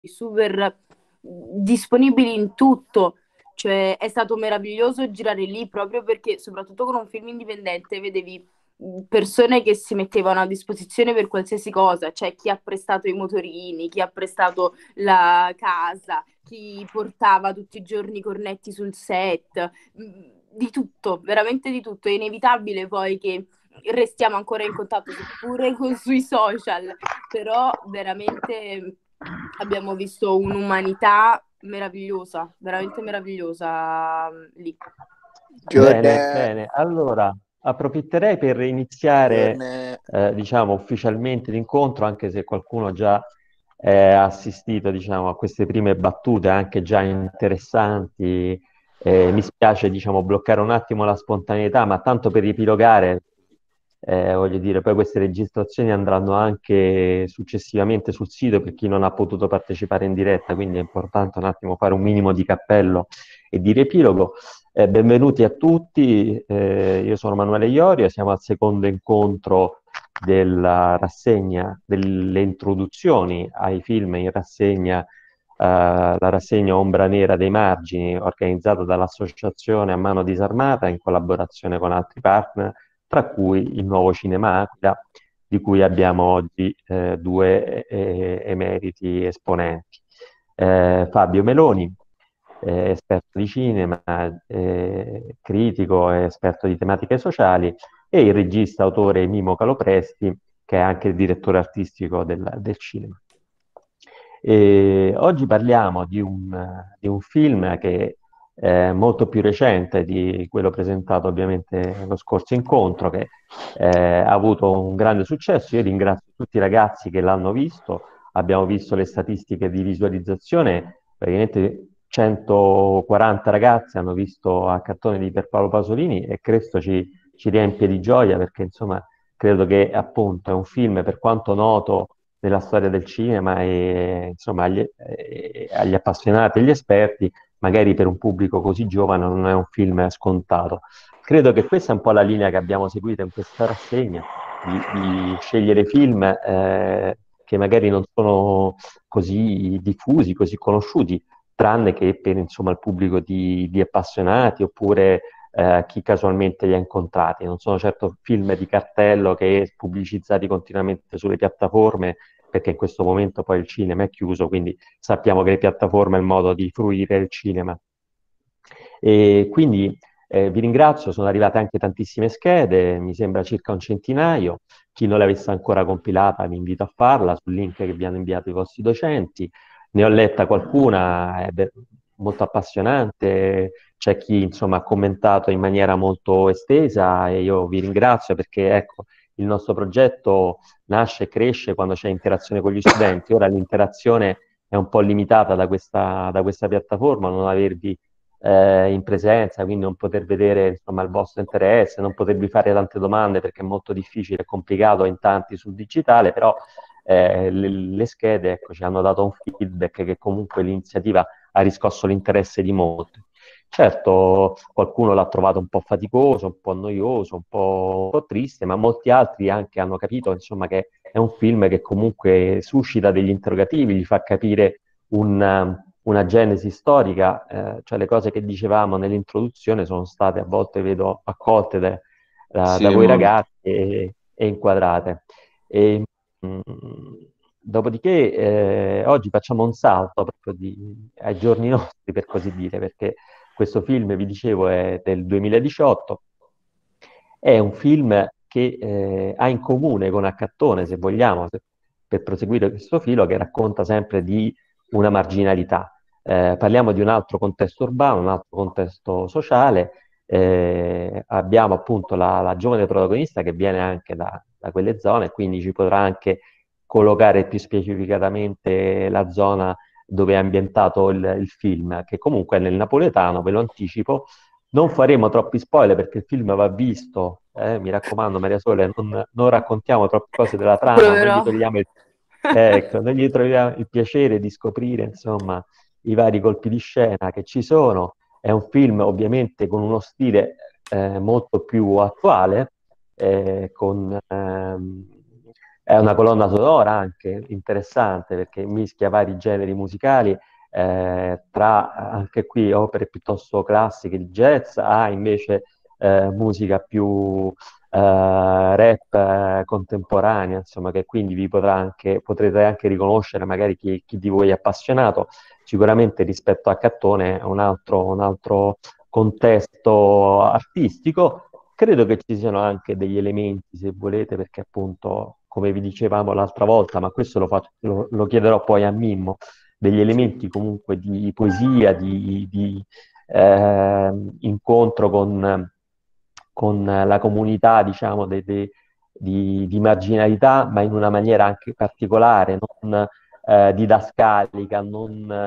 super disponibili in tutto. Cioè, è stato meraviglioso girare lì proprio perché, soprattutto con un film indipendente, vedevi persone che si mettevano a disposizione per qualsiasi cosa, cioè chi ha prestato i motorini, chi ha prestato la casa, chi portava tutti i giorni i cornetti sul set, di tutto, veramente di tutto. È inevitabile poi che restiamo ancora in contatto, seppure sui social, però veramente abbiamo visto un'umanità meravigliosa, veramente meravigliosa lì. Good, Bene, bene. Allora, approfitterei per good. iniziare, diciamo, ufficialmente l'incontro, anche se qualcuno già ha assistito, diciamo, a queste prime battute, anche già interessanti. Mi spiace, diciamo, bloccare un attimo la spontaneità, ma tanto per riepilogare, voglio dire, poi queste registrazioni andranno anche successivamente sul sito per chi non ha potuto partecipare in diretta, quindi è importante un attimo fare un minimo di cappello e di riepilogo. Benvenuti a tutti, io sono Manuele Iorio, siamo al secondo incontro della rassegna, delle introduzioni ai film in rassegna, la rassegna Ombra Nera dei Margini, organizzata dall'Associazione A Mano Disarmata in collaborazione con altri partner, tra cui il Nuovo Cinema Aquila, di cui abbiamo oggi due emeriti esponenti. Fabio Meloni, esperto di cinema, critico e esperto di tematiche sociali, e il regista autore Mimo Calopresti, che è anche il direttore artistico del cinema. E oggi parliamo di un film che è molto più recente di quello presentato ovviamente lo scorso incontro, che ha avuto un grande successo. Io ringrazio tutti i ragazzi che l'hanno visto, abbiamo visto le statistiche di visualizzazione, praticamente 140 ragazzi hanno visto a cartone di Pierpaolo Pasolini e questo ci riempie di gioia perché insomma credo che appunto è un film per quanto noto nella storia del cinema e insomma agli appassionati e agli esperti, magari per un pubblico così giovane non è un film scontato. Credo che questa è un po' la linea che abbiamo seguito in questa rassegna, di scegliere film che magari non sono così diffusi, così conosciuti, tranne che per insomma, il pubblico di appassionati oppure chi casualmente li ha incontrati. Non sono certo film di cartello che pubblicizzati continuamente sulle piattaforme, perché in questo momento poi il cinema è chiuso, quindi sappiamo che le piattaforme è il modo di fruire il cinema. E quindi vi ringrazio, sono arrivate anche tantissime schede, mi sembra circa un centinaio. Chi non le avesse ancora compilata vi invito a farla sul link che vi hanno inviato i vostri docenti. Ne ho letta qualcuna, è molto appassionante, c'è chi insomma ha commentato in maniera molto estesa e io vi ringrazio perché ecco, il nostro progetto nasce e cresce quando c'è interazione con gli studenti. Ora l'interazione è un po' limitata da questa piattaforma, non avervi in presenza, quindi non poter vedere insomma, il vostro interesse, non potervi fare tante domande perché è molto difficile e complicato in tanti sul digitale, però le schede ecco, ci hanno dato un feedback che comunque l'iniziativa ha riscosso l'interesse di molti. Certo, qualcuno l'ha trovato un po' faticoso, un po' noioso, un po' triste, ma molti altri anche hanno capito insomma, che è un film che comunque suscita degli interrogativi, gli fa capire una genesi storica, cioè le cose che dicevamo nell'introduzione sono state a volte, vedo, accolte da Sì, voi molto. ragazzi e inquadrate. E, mh, dopodiché oggi facciamo un salto proprio ai giorni nostri, per così dire, perché questo film, vi dicevo, è del 2018, è un film che ha in comune con Accattone, se vogliamo, per proseguire questo filo, che racconta sempre di una marginalità. Parliamo di un altro contesto urbano, un altro contesto sociale. Abbiamo appunto la giovane protagonista che viene anche da quelle zone, quindi ci potrà anche collocare più specificatamente la zona dove è ambientato il film, che comunque è nel napoletano, ve lo anticipo. Non faremo troppi spoiler perché il film va visto, mi raccomando Maria Sole, non raccontiamo troppe cose della trama, Proverò. non gli troviamo il piacere di scoprire insomma i vari colpi di scena che ci sono. È un film ovviamente con uno stile molto più attuale, con È una colonna sonora anche interessante perché mischia vari generi musicali, tra anche qui opere piuttosto classiche di jazz a invece musica più rap contemporanea, insomma, che quindi potrete anche riconoscere magari chi di voi è appassionato. Sicuramente rispetto a Cattone è un altro contesto artistico. Credo che ci siano anche degli elementi, se volete, perché appunto, come vi dicevamo l'altra volta, ma questo lo chiederò poi a Mimmo, degli elementi comunque di poesia, di incontro con la comunità, diciamo, di marginalità, ma in una maniera anche particolare, non didascalica, non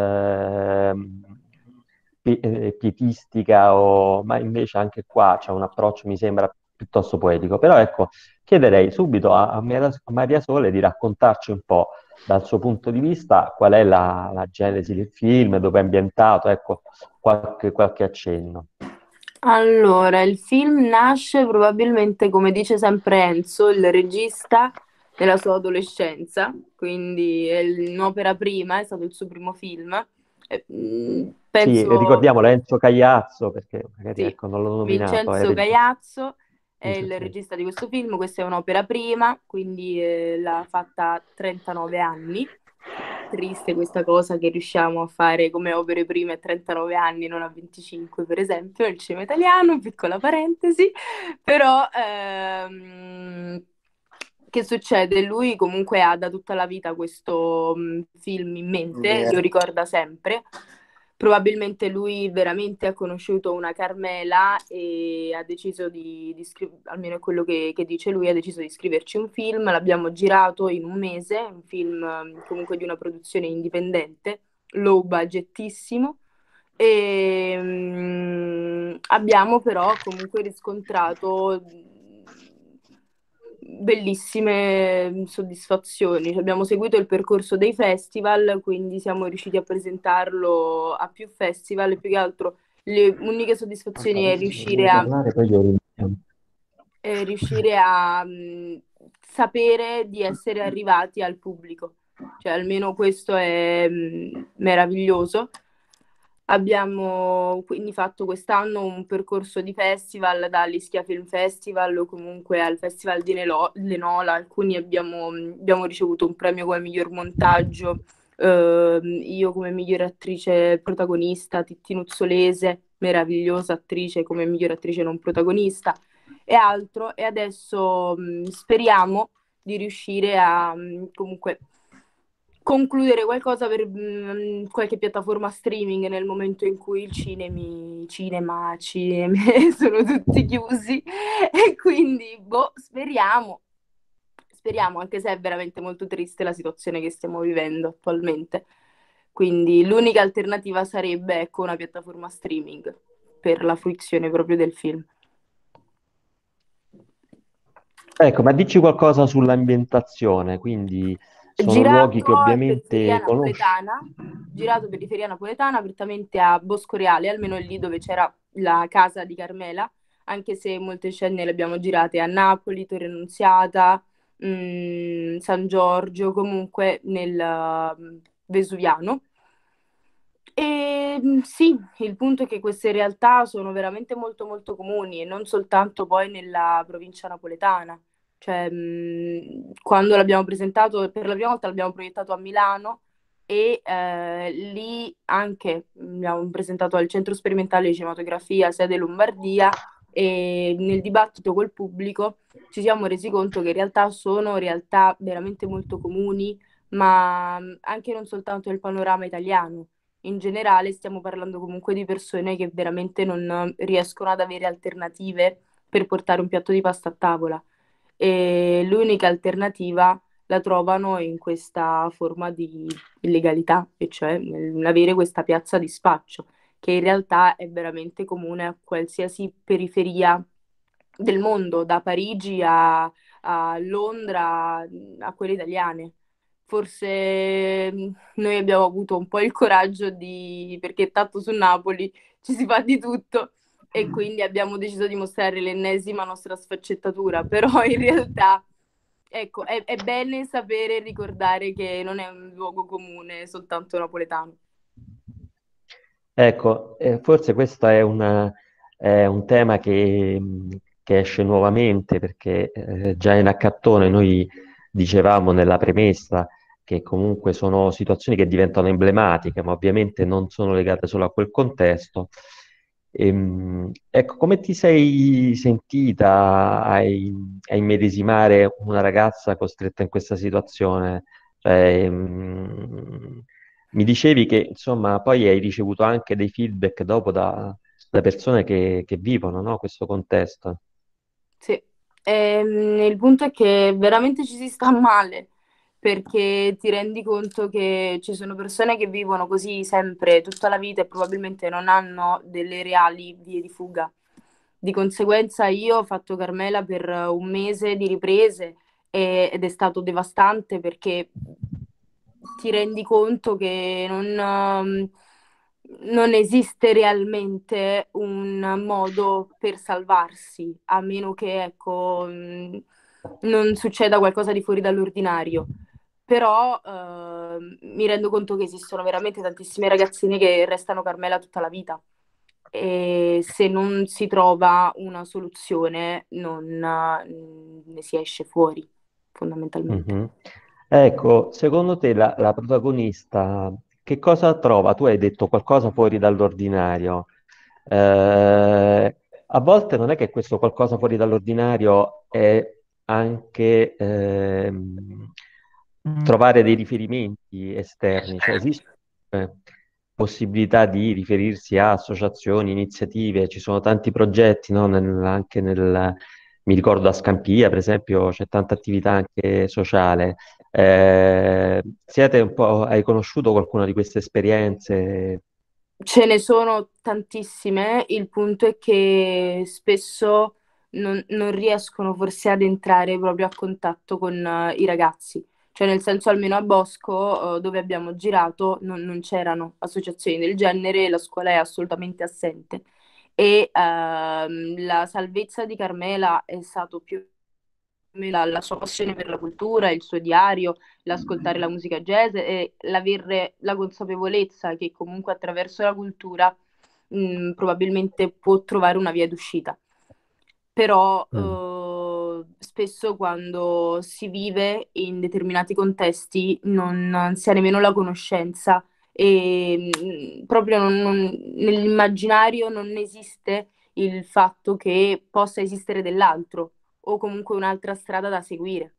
pietistica, ma invece anche qua c'è un approccio, mi sembra, piuttosto poetico. Però ecco, chiederei subito a Maria Sole di raccontarci un po' dal suo punto di vista qual è la genesi del film, dove è ambientato, ecco, qualche accenno. Allora, il film nasce probabilmente, come dice sempre Enzo, il regista, nella sua adolescenza, quindi è un'opera prima, è stato il suo primo film. Sì, Penso, ricordiamolo, Enzo Cagliazzo, perché magari sì, ecco, non l'ho nominato, è Vincenzo regista. Gaiazzo è il Vincenzo. regista di questo film, questa è un'opera prima, quindi l'ha fatta a 39 anni. Triste questa cosa che riusciamo a fare come opere prime a 39 anni, non a 25, per esempio, nel cinema italiano, piccola parentesi. Però, che succede? Lui comunque ha da tutta la vita questo film in mente, lo ricorda sempre. Probabilmente lui veramente ha conosciuto una Carmela e ha deciso di scrivere, almeno è quello che dice lui, ha deciso di scriverci un film, l'abbiamo girato in un mese, un film comunque di una produzione indipendente, low budgetissimo, e abbiamo però comunque riscontrato bellissime soddisfazioni. Cioè, abbiamo seguito il percorso dei festival, quindi siamo riusciti a presentarlo a più festival e più che altro le uniche soddisfazioni è riuscire a Parlare, poi glielo iniziamo. sapere di essere arrivati al pubblico. Cioè, almeno questo è meraviglioso. Abbiamo quindi fatto quest'anno un percorso di festival, dall'Ischia Film Festival o comunque al Festival di Lenola. Alcuni abbiamo ricevuto un premio come miglior montaggio, io come miglior attrice protagonista, Titti Nuzzolese, meravigliosa attrice come miglior attrice non protagonista e altro. E adesso speriamo di riuscire a comunque concludere qualcosa per qualche piattaforma streaming nel momento in cui cinema sono tutti chiusi e quindi boh, speriamo, anche se è veramente molto triste la situazione che stiamo vivendo attualmente. Quindi l'unica alternativa sarebbe, ecco, una piattaforma streaming per la fruizione proprio del film. Ecco, ma dici qualcosa sull'ambientazione, quindi sono luoghi che Girato a periferia ovviamente conosci. napoletana, girato periferia napoletana, prettamente a Bosco Reale, almeno lì dove c'era la casa di Carmela, anche se molte scene le abbiamo girate a Napoli, Torre Annunziata, San Giorgio, comunque nel Vesuviano. E sì, il punto è che queste realtà sono veramente molto molto comuni e non soltanto poi nella provincia napoletana. Cioè, quando l'abbiamo presentato, per la prima volta l'abbiamo proiettato a Milano e lì anche l'abbiamo presentato al Centro Sperimentale di Cinematografia, sede Lombardia, e nel dibattito col pubblico ci siamo resi conto che in realtà sono realtà veramente molto comuni, ma anche non soltanto nel panorama italiano. In generale stiamo parlando comunque di persone che veramente non riescono ad avere alternative per portare un piatto di pasta a tavola e l'unica alternativa la trovano in questa forma di illegalità, e cioè nell'avere questa piazza di spaccio, che in realtà è veramente comune a qualsiasi periferia del mondo, da Parigi a Londra, a quelle italiane. Forse noi abbiamo avuto un po' il coraggio perché tanto su Napoli ci si fa di tutto e quindi abbiamo deciso di mostrare l'ennesima nostra sfaccettatura, però in realtà ecco, è bene sapere e ricordare che non è un luogo comune soltanto napoletano. Ecco, forse questo è un tema che esce nuovamente perché già in Accattone noi dicevamo nella premessa che comunque sono situazioni che diventano emblematiche, ma ovviamente non sono legate solo a quel contesto. Ecco, come ti sei sentita a immedesimare una ragazza costretta in questa situazione? Cioè, mi dicevi che insomma poi hai ricevuto anche dei feedback dopo da persone che vivono, no, questo contesto. Sì. Il punto è che veramente ci si sta male, perché ti rendi conto che ci sono persone che vivono così sempre, tutta la vita e probabilmente non hanno delle reali vie di fuga. Di conseguenza io ho fatto Carmela per un mese di riprese ed è stato devastante perché ti rendi conto che non esiste realmente un modo per salvarsi, a meno che, ecco, non succeda qualcosa di fuori dall'ordinario. Però mi rendo conto che esistono veramente tantissime ragazzine che restano Carmela tutta la vita e se non si trova una soluzione non ne si esce fuori, fondamentalmente. Mhm. Ecco, secondo te la protagonista che cosa trova? Tu hai detto qualcosa fuori dall'ordinario. A volte non è che questo qualcosa fuori dall'ordinario è anche trovare dei riferimenti esterni, cioè esistono possibilità di riferirsi a associazioni, iniziative, ci sono tanti progetti, no? Anche mi ricordo a Scampia, per esempio, c'è tanta attività anche sociale. Siete un po', hai conosciuto qualcuna di queste esperienze? Ce ne sono tantissime, il punto è che spesso non riescono forse ad entrare proprio a contatto con i ragazzi. Cioè, nel senso, almeno a Bosco, dove abbiamo girato, non c'erano associazioni del genere, la scuola è assolutamente assente. E la salvezza di Carmela è stato più o meno la sua passione per la cultura, il suo diario, l'ascoltare la musica jazz e l'avere la consapevolezza che comunque attraverso la cultura probabilmente può trovare una via d'uscita. Però Mm. spesso quando si vive in determinati contesti non si ha nemmeno la conoscenza e proprio nell'immaginario non esiste il fatto che possa esistere dell'altro o comunque un'altra strada da seguire.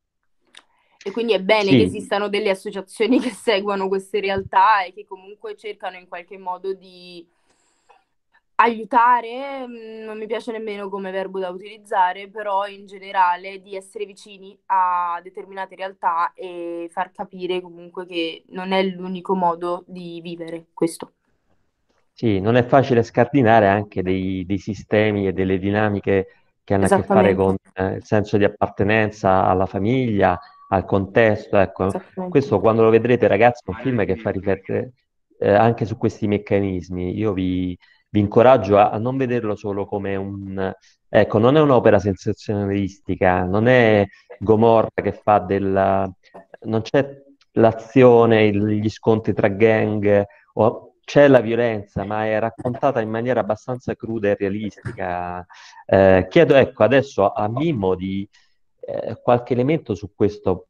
E quindi è bene che Sì, esistano delle associazioni che seguano queste realtà e che comunque cercano in qualche modo di aiutare, non mi piace nemmeno come verbo da utilizzare, però in generale di essere vicini a determinate realtà e far capire comunque che non è l'unico modo di vivere questo. sì, non è facile scardinare anche dei sistemi e delle dinamiche che hanno a che fare Esattamente, con il senso di appartenenza alla famiglia, al contesto. Ecco, esattamente. questo quando lo vedrete, ragazzi, è un film che fa riflettere anche su questi meccanismi. Io vi incoraggio a non vederlo solo come ecco, non è un'opera sensazionalistica, non è Gomorra che fa non c'è l'azione, gli scontri tra gang c'è la violenza, ma è raccontata in maniera abbastanza cruda e realistica. Chiedo, ecco, adesso a Mimmo di qualche elemento su questo.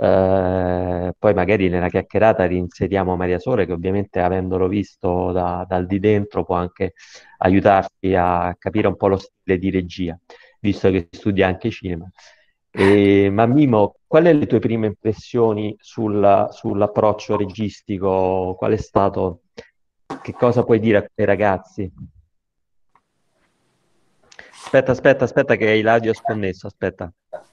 Poi magari nella chiacchierata reinseriamo Maria Sole, che ovviamente avendolo visto dal di dentro può anche aiutarci a capire un po' lo stile di regia, visto che studia anche cinema. Ma Mimo, quali sono le tue prime impressioni sull'approccio registico? Qual è stato? Che cosa puoi dire ai ragazzi? Aspetta, che Iladio è sconnesso, aspetta.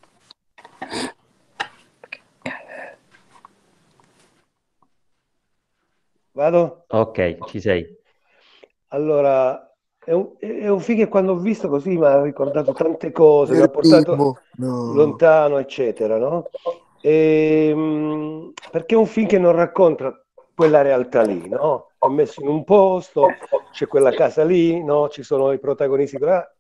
Vado? Ok, ci sei. Allora, è un film che quando ho visto così mi ha ricordato tante cose, mi ha Il portato primo, no. lontano, eccetera, no? Perché è un film che non racconta quella realtà lì, no? È messo in un posto, c'è quella casa lì, no? Ci sono i protagonisti,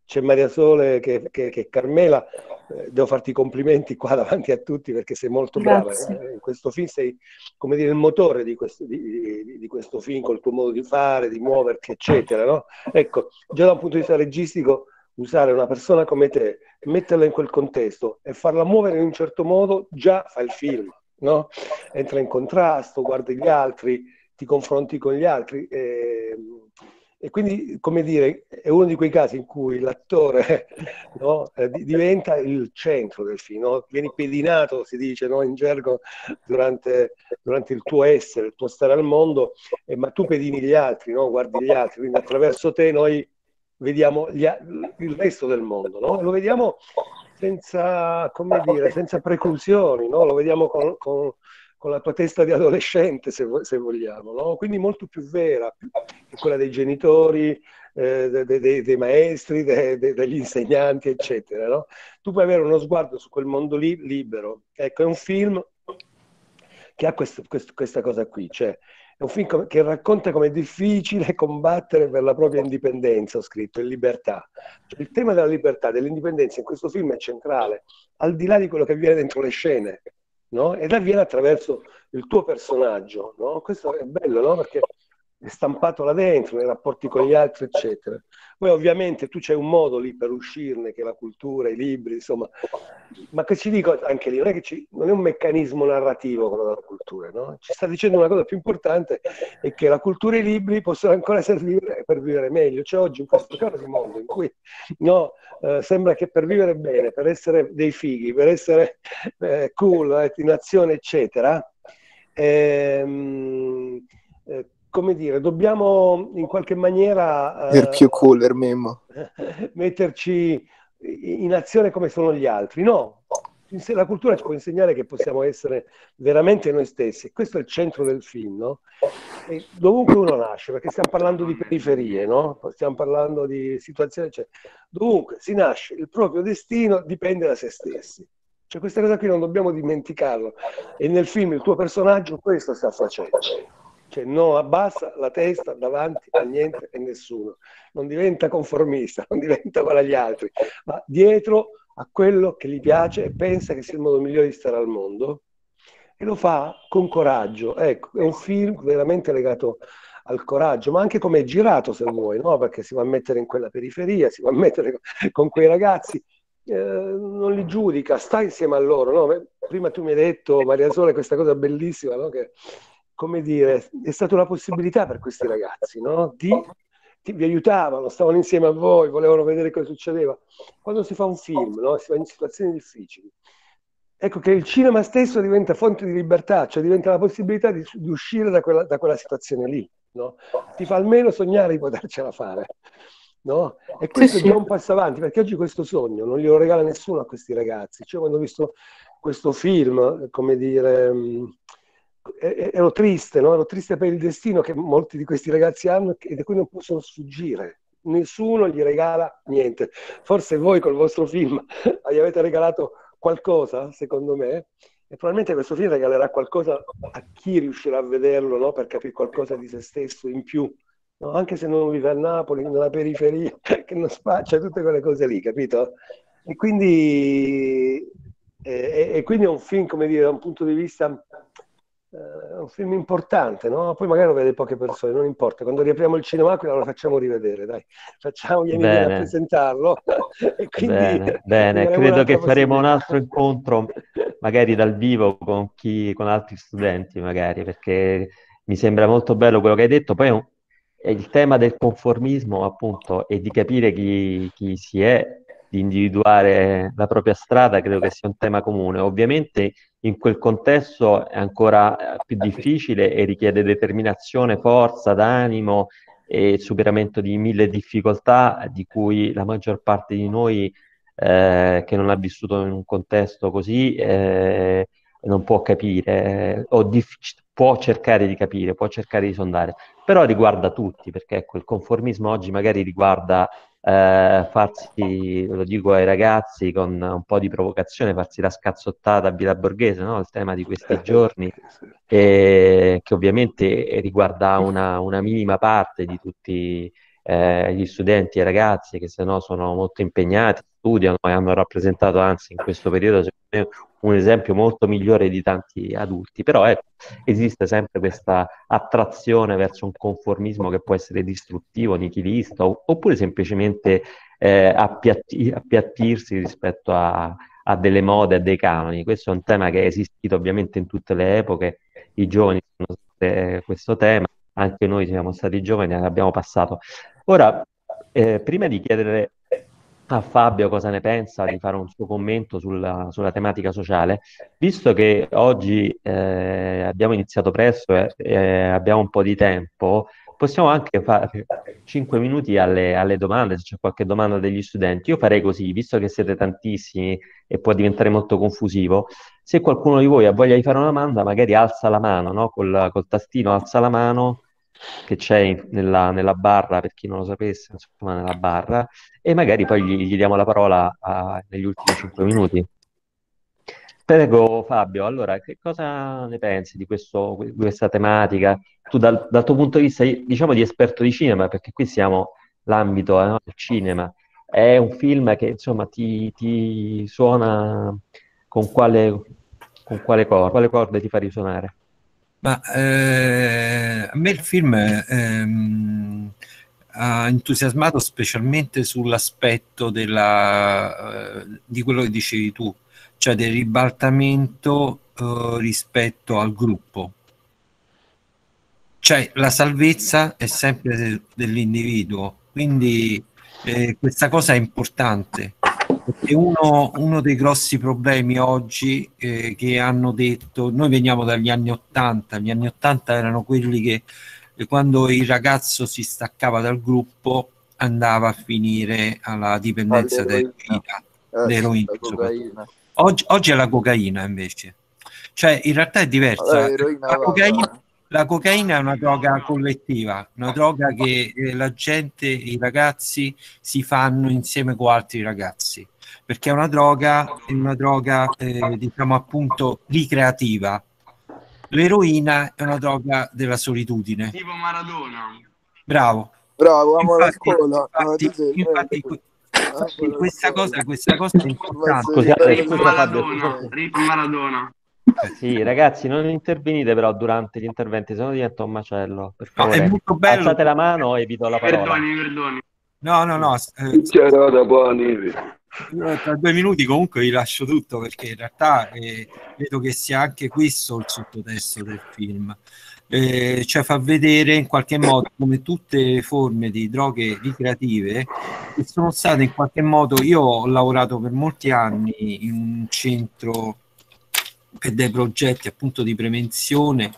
c'è Maria Sole che è Carmela. Devo farti i complimenti qua davanti a tutti perché sei molto brava. Grazie. In questo film sei, come dire, il motore di questo film, col tuo modo di fare, di muoverti, eccetera, no? Ecco, già da un punto di vista registico, usare una persona come te, metterla in quel contesto e farla muovere in un certo modo già fa il film, no? Entra in contrasto, guardi gli altri, ti confronti con gli altri e quindi, come dire, è uno di quei casi in cui l'attore no, diventa il centro del film, no? Vieni pedinato, si dice, no, in gergo, durante il tuo essere, il tuo stare al mondo, ma tu pedini gli altri, no? Guardi gli altri, quindi attraverso te noi vediamo il resto del mondo, no? E lo vediamo senza, come dire, senza preclusioni, no? Lo vediamo con la tua testa di adolescente, se vogliamo, no? Quindi molto più vera che quella dei genitori, dei maestri, degli insegnanti, eccetera, no? Tu puoi avere uno sguardo su quel mondo lì libero. Ecco, è un film che ha questa cosa qui, cioè è un film che racconta com'è difficile combattere per la propria indipendenza, ho scritto, e libertà. Cioè, il tema della libertà, dell'indipendenza in questo film è centrale, al di là di quello che avviene dentro le scene, no? Ed avviene attraverso il tuo personaggio, no? Questo è bello, no? Perché è stampato là dentro, nei rapporti con gli altri, eccetera. Poi ovviamente tu c'hai un modo lì per uscirne, che è la cultura, i libri, insomma. Ma che ci dico anche lì, non è un meccanismo narrativo quello della cultura, no? Ci sta dicendo una cosa più importante, è che la cultura e i libri possono ancora servire per vivere meglio. Cioè oggi in questo caso di mondo in cui no, sembra che per vivere bene, per essere dei fighi, per essere cool, in azione, eccetera, come dire, dobbiamo in qualche maniera Il più cooler, Mimmo. metterci in azione come sono gli altri. No, la cultura ci può insegnare che possiamo essere veramente noi stessi. Questo è il centro del film, no? E dovunque uno nasce, perché stiamo parlando di periferie, no? Stiamo parlando di situazioni, cioè, dovunque si nasce, il proprio destino dipende da se stessi. Cioè questa cosa qui non dobbiamo dimenticarlo. E nel film il tuo personaggio questo sta facendo. Cioè non abbassa la testa davanti a niente e nessuno, non diventa conformista, non diventa uguale agli altri, ma dietro a quello che gli piace e pensa che sia il modo migliore di stare al mondo e lo fa con coraggio. Ecco, è un film veramente legato al coraggio, ma anche come è girato, se vuoi, no? Perché si va a mettere in quella periferia, si va a mettere con quei ragazzi, non li giudica, sta insieme a loro, no? Prima tu mi hai detto, Maria Sole, questa cosa bellissima, no? Che, come dire, è stata una possibilità per questi ragazzi, no? Vi aiutavano, stavano insieme a voi, volevano vedere cosa succedeva. Quando si fa un film, no? Si va in situazioni difficili. Ecco che il cinema stesso diventa fonte di libertà, cioè diventa la possibilità di uscire da quella situazione lì, no? Ti fa almeno sognare di potercela fare, no? E questo è già un passo avanti, perché oggi questo sogno non glielo regala nessuno a questi ragazzi. Cioè, quando ho visto questo film, come dire, ero triste, no? Ero triste per il destino che molti di questi ragazzi hanno e da cui non possono sfuggire. Nessuno gli regala niente. Forse voi col vostro film gli avete regalato qualcosa, secondo me, e probabilmente questo film regalerà qualcosa a chi riuscirà a vederlo, no? Per capire qualcosa di se stesso in più, no? Anche se non vive a Napoli, nella periferia, che non spaccia, tutte quelle cose lì, capito? E quindi è un film, come dire, da un punto di vista un film importante, no? Poi magari lo vede poche persone, non importa. Quando riapriamo il cinema Aquila lo facciamo rivedere, dai. Vieni a presentarlo. E quindi bene. Credo che faremo un altro incontro, magari dal vivo, con altri studenti, magari, perché mi sembra molto bello quello che hai detto. Poi il tema del conformismo, appunto, e di capire chi si è, di individuare la propria strada, credo che sia un tema comune. Ovviamente in quel contesto è ancora più difficile e richiede determinazione, forza d'animo e superamento di 1000 difficoltà di cui la maggior parte di noi che non ha vissuto in un contesto così non può capire può cercare di capire, può cercare di sondare, però riguarda tutti, perché ecco, il conformismo oggi magari riguarda farsi, lo dico ai ragazzi con un po' di provocazione, farsi la scazzottata a Villa Borghese, no? Il tema di questi giorni, che ovviamente riguarda una minima parte di tutti gli studenti e i ragazzi che se no sono molto impegnati, studiano e hanno rappresentato anzi in questo periodo secondo me, un esempio molto migliore di tanti adulti, però esiste sempre questa attrazione verso un conformismo che può essere distruttivo, nichilista, oppure semplicemente appiattirsi rispetto a delle mode, a dei canoni. Questo è un tema che è esistito ovviamente in tutte le epoche, i giovani hanno sempre questo tema, anche noi siamo stati giovani e l'abbiamo passato. Ora, prima di chiedere a Fabio cosa ne pensa, di fare un suo commento sulla tematica sociale, visto che oggi abbiamo iniziato presto e abbiamo un po' di tempo, possiamo anche fare 5 minuti alle domande, se c'è qualche domanda degli studenti. Io farei così, visto che siete tantissimi e può diventare molto confusivo, se qualcuno di voi ha voglia di fare una domanda, magari alza la mano, no? Col tastino alza la mano che c'è nella barra, per chi non lo sapesse, insomma, nella barra, e magari poi gli diamo la parola negli ultimi 5 minuti. Prego Fabio, allora, che cosa ne pensi di questa tematica? Tu dal tuo punto di vista, diciamo di esperto di cinema, perché qui siamo l'ambito del cinema, è un film che insomma ti suona quale corde ti fa risuonare? Ma a me il film ha entusiasmato specialmente sull'aspetto di quello che dicevi tu, cioè del ribaltamento rispetto al gruppo. Cioè la salvezza è sempre dell'individuo, quindi questa cosa è importante. Perché uno dei grossi problemi oggi che hanno detto, noi veniamo dagli anni '80, gli anni '80 erano quelli che quando il ragazzo si staccava dal gruppo andava a finire alla dipendenza dell'eroina. Oggi è la cocaina invece, cioè in realtà è diversa. La cocaina è una droga collettiva, una droga che la gente, i ragazzi si fanno insieme con altri ragazzi, perché è una droga diciamo appunto ricreativa. L'eroina è una droga della solitudine. Tipo Maradona. Bravo, amo la scuola. Infatti questa cosa è importante. Rip Maradona. Sì, ragazzi, non intervenite però durante gli interventi, sennò diventa un macello. Per favore, è molto bello. Alzate la mano e vi do la parola. Perdoni. No. C'era da buoni. Tra 2 minuti comunque vi lascio tutto, perché in realtà vedo che sia anche questo il sottotesto del film. Cioè fa vedere in qualche modo come tutte le forme di droghe ricreative che sono state in qualche modo, io ho lavorato per molti anni in un centro per dei progetti appunto di prevenzione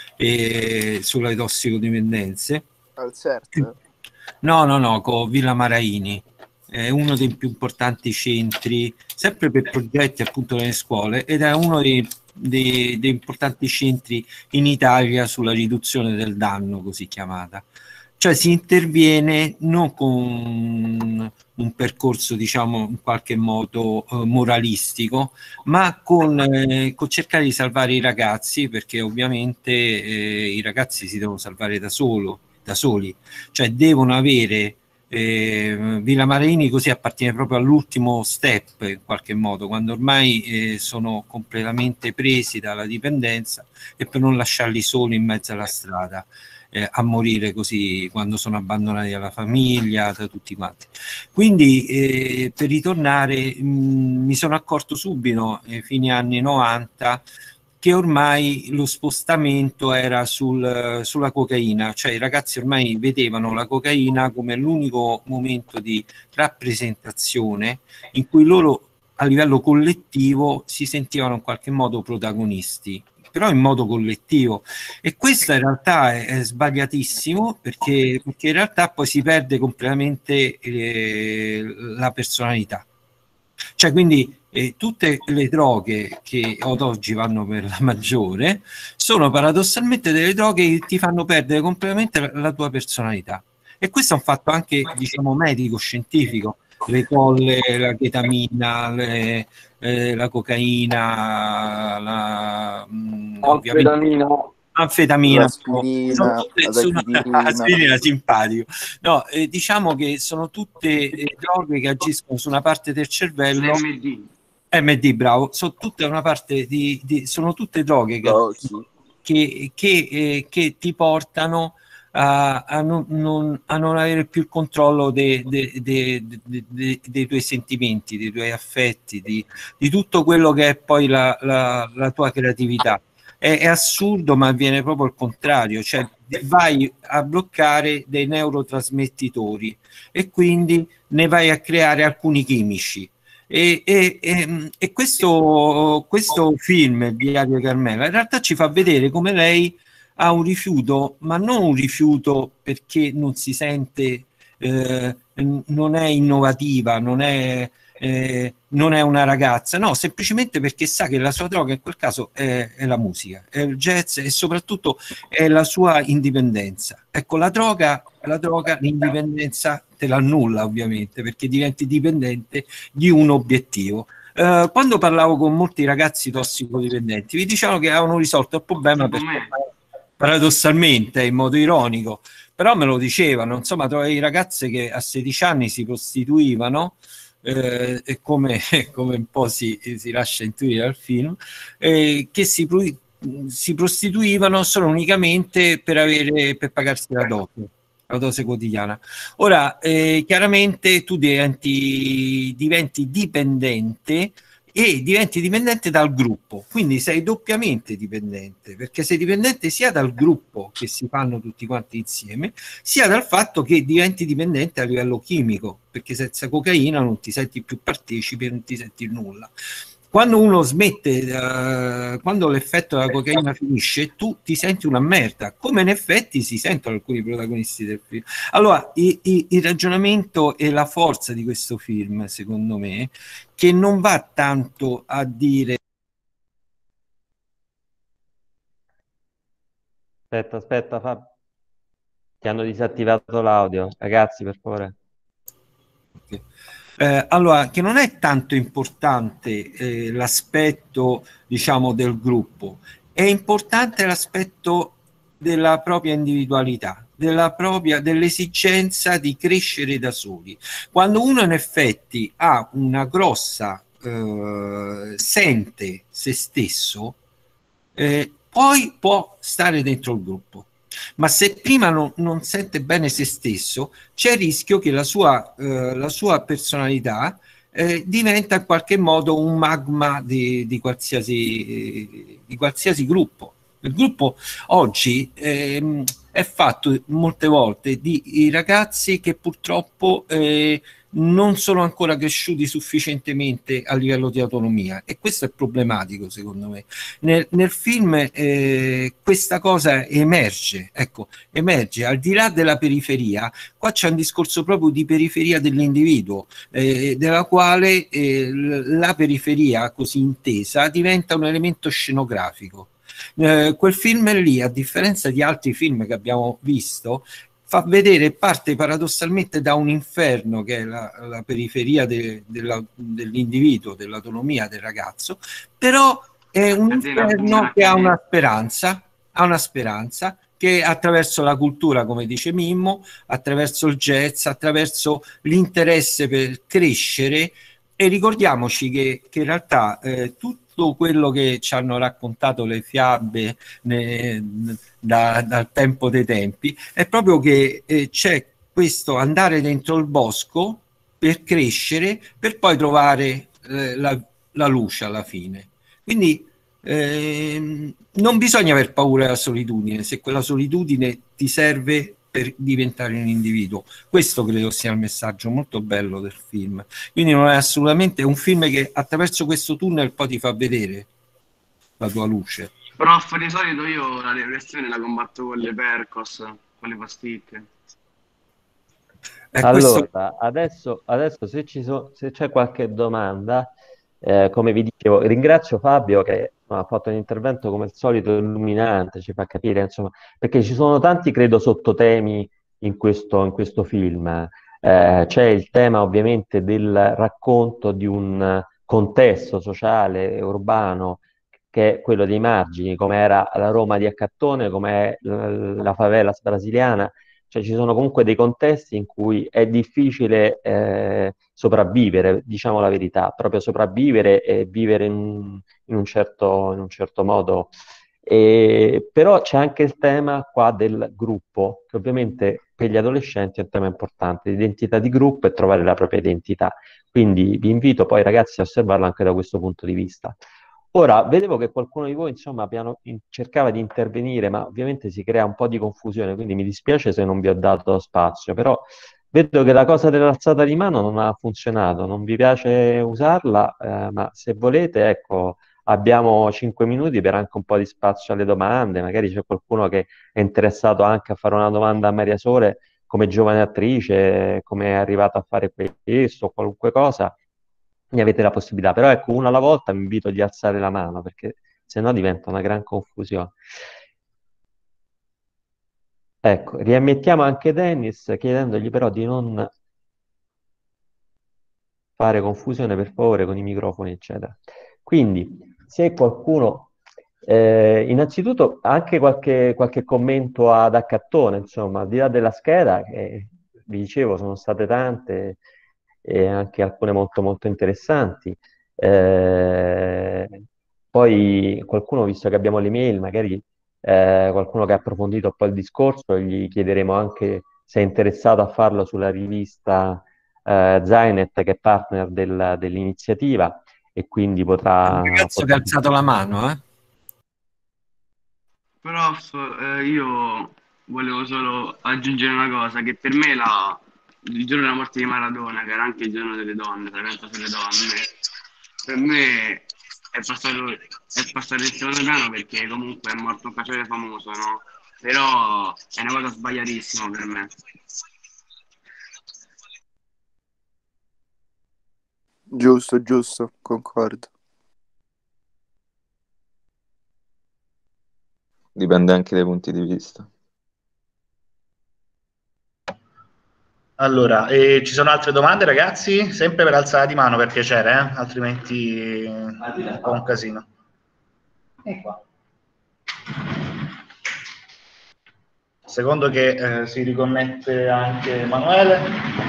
sulle tossicodipendenze. Al CERT? No, con Villa Maraini. È uno dei più importanti centri, sempre per progetti appunto nelle scuole, ed è uno dei importanti centri in Italia sulla riduzione del danno, così chiamata. Cioè si interviene non con un percorso, diciamo, in qualche modo moralistico, ma con cercare di salvare i ragazzi, perché ovviamente i ragazzi si devono salvare da soli, cioè devono avere Villa Marini così appartiene proprio all'ultimo step in qualche modo, quando ormai sono completamente presi dalla dipendenza, e per non lasciarli soli in mezzo alla strada a morire così, quando sono abbandonati dalla famiglia, da tutti quanti. Quindi per ritornare mi sono accorto subito, fine anni 90, che ormai lo spostamento era sulla cocaina, cioè i ragazzi ormai vedevano la cocaina come l'unico momento di rappresentazione in cui loro a livello collettivo si sentivano in qualche modo protagonisti, però in modo collettivo, e questo in realtà è sbagliatissimo, perché in realtà poi si perde completamente la personalità. Cioè quindi tutte le droghe che ad oggi vanno per la maggiore sono paradossalmente delle droghe che ti fanno perdere completamente la tua personalità, e questo è un fatto anche, diciamo, medico, scientifico. Le colle, la chetamina, la cocaina, l'anfetamina. anfetamina, l'aspirina, aspirina simpatico. No, diciamo che sono tutte droghe che agiscono su una parte del cervello. MD, bravo, sono tutte una parte sono tutte droghe che ti portano a non avere più il controllo dei tuoi sentimenti, dei tuoi affetti, di tutto quello che è poi la tua creatività. È assurdo, ma avviene proprio il contrario, cioè vai a bloccare dei neurotrasmettitori e quindi ne vai a creare alcuni chimici. E questo film, Il diario di Carmela, in realtà ci fa vedere come lei ha un rifiuto, ma non un rifiuto perché non si sente, non è innovativa, non è una ragazza, no, semplicemente perché sa che la sua droga in quel caso è la musica, è il jazz e soprattutto è la sua indipendenza. Ecco, la droga, l'indipendenza te l'annulla ovviamente perché diventi dipendente di un obiettivo. Quando parlavo con molti ragazzi tossicodipendenti mi dicevano che avevano risolto il problema perché, paradossalmente, in modo ironico, però me lo dicevano, insomma, trovavi ragazze che a 16 anni si prostituivano, e come un po' si lascia intuire dal film, che si prostituivano solo unicamente per pagarsi la dose quotidiana. Ora, chiaramente tu diventi dipendente e diventi dipendente dal gruppo, quindi sei doppiamente dipendente, perché sei dipendente sia dal gruppo che si fanno tutti quanti insieme, sia dal fatto che diventi dipendente a livello chimico, perché senza cocaina non ti senti più partecipe, non ti senti nulla. Quando uno smette, quando l'effetto della cocaina finisce, tu ti senti una merda, come in effetti si sentono alcuni protagonisti del film. Allora, il ragionamento e la forza di questo film, secondo me, che non va tanto a dire... Aspetta, Fabio. Ti hanno disattivato l'audio. Ragazzi, per favore. Okay. Allora, che non è tanto importante l'aspetto, diciamo, del gruppo, è importante l'aspetto della propria individualità, dell'esigenza di crescere da soli. Quando uno in effetti ha una grossa, sente se stesso, poi può stare dentro il gruppo. Ma se prima non sente bene se stesso, c'è il rischio che la sua personalità diventa in qualche modo un magma di qualsiasi gruppo. Il gruppo oggi è fatto molte volte di ragazzi che purtroppo non sono ancora cresciuti sufficientemente a livello di autonomia, e questo è problematico secondo me. Nel film questa cosa emerge, ecco, al di là della periferia. Qua c'è un discorso proprio di periferia dell'individuo, della quale la periferia così intesa diventa un elemento scenografico. Quel film lì, a differenza di altri film che abbiamo visto, fa vedere, parte paradossalmente da un inferno che è la periferia dell'individuo, dell'autonomia del ragazzo, però è un inferno che ha una speranza che attraverso la cultura, come dice Mimmo, attraverso il jazz, attraverso l'interesse per crescere. E ricordiamoci che in realtà tutto quello che ci hanno raccontato le fiabe dal tempo dei tempi è proprio che c'è questo andare dentro il bosco per crescere, per poi trovare la luce alla fine. Quindi non bisogna aver paura della solitudine, se quella solitudine ti serve per diventare un individuo. Questo credo sia il messaggio molto bello del film. Quindi non è assolutamente un film che attraverso questo tunnel poi ti fa vedere la tua luce. Prof, di solito io la depressione la combatto con le Percos, con le pasticche. Allora, adesso se c'è qualche domanda, come vi dicevo, ringrazio Fabio che ha fatto un intervento come al solito illuminante, ci fa capire, insomma, perché ci sono tanti, credo, sottotemi in questo film. C'è il tema ovviamente del racconto di un contesto sociale, urbano, che è quello dei margini, come era la Roma di Accattone, come è la favela brasiliana. Cioè ci sono comunque dei contesti in cui è difficile sopravvivere, diciamo la verità, proprio sopravvivere e vivere in un certo modo. Però c'è anche il tema qua del gruppo, che ovviamente per gli adolescenti è un tema importante, l'identità di gruppo e trovare la propria identità. Quindi vi invito poi ragazzi a osservarlo anche da questo punto di vista. Ora, vedevo che qualcuno di voi, insomma, cercava di intervenire, ma ovviamente si crea un po' di confusione, quindi mi dispiace se non vi ho dato spazio, però vedo che la cosa dell'alzata di mano non ha funzionato, non vi piace usarla, ma se volete, ecco, abbiamo 5 minuti per anche un po' di spazio alle domande, magari c'è qualcuno che è interessato anche a fare una domanda a Maria Sole come giovane attrice, come è arrivata a fare questo, qualunque cosa ne avete la possibilità, però ecco, una alla volta vi invito di alzare la mano perché sennò diventa una gran confusione. Ecco, riammettiamo anche Dennis chiedendogli però di non fare confusione per favore con i microfoni, eccetera. Quindi, se qualcuno, innanzitutto anche qualche commento ad Accattone, insomma, al di là della scheda, che vi dicevo sono state tante e anche alcune molto molto interessanti. Eh, Poi qualcuno, visto che abbiamo le mail, magari qualcuno che ha approfondito un po' il discorso, gli chiederemo anche se è interessato a farlo sulla rivista Zainet, che è partner dell'iniziativa, e quindi Un ragazzo che ha alzato la mano, eh? Prof, io volevo solo aggiungere una cosa, che per me il giorno della morte di Maradona, che era anche il giorno delle donne, l'evento sulle donne, per me è passato in secondo piano perché comunque è morto un calciatore famoso, no? Però è una cosa sbagliatissima per me. Giusto, giusto, concordo. Dipende anche dai punti di vista. Allora, ci sono altre domande, ragazzi? Sempre per alzare di mano, per piacere, altrimenti è un po' un casino. E qua. Secondo che si riconnette anche Emanuele.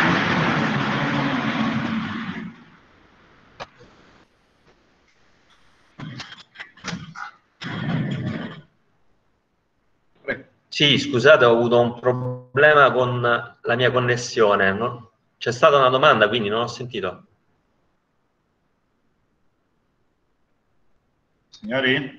Sì, scusate, ho avuto un problema con la mia connessione. C'è stata una domanda, quindi non ho sentito. Signori?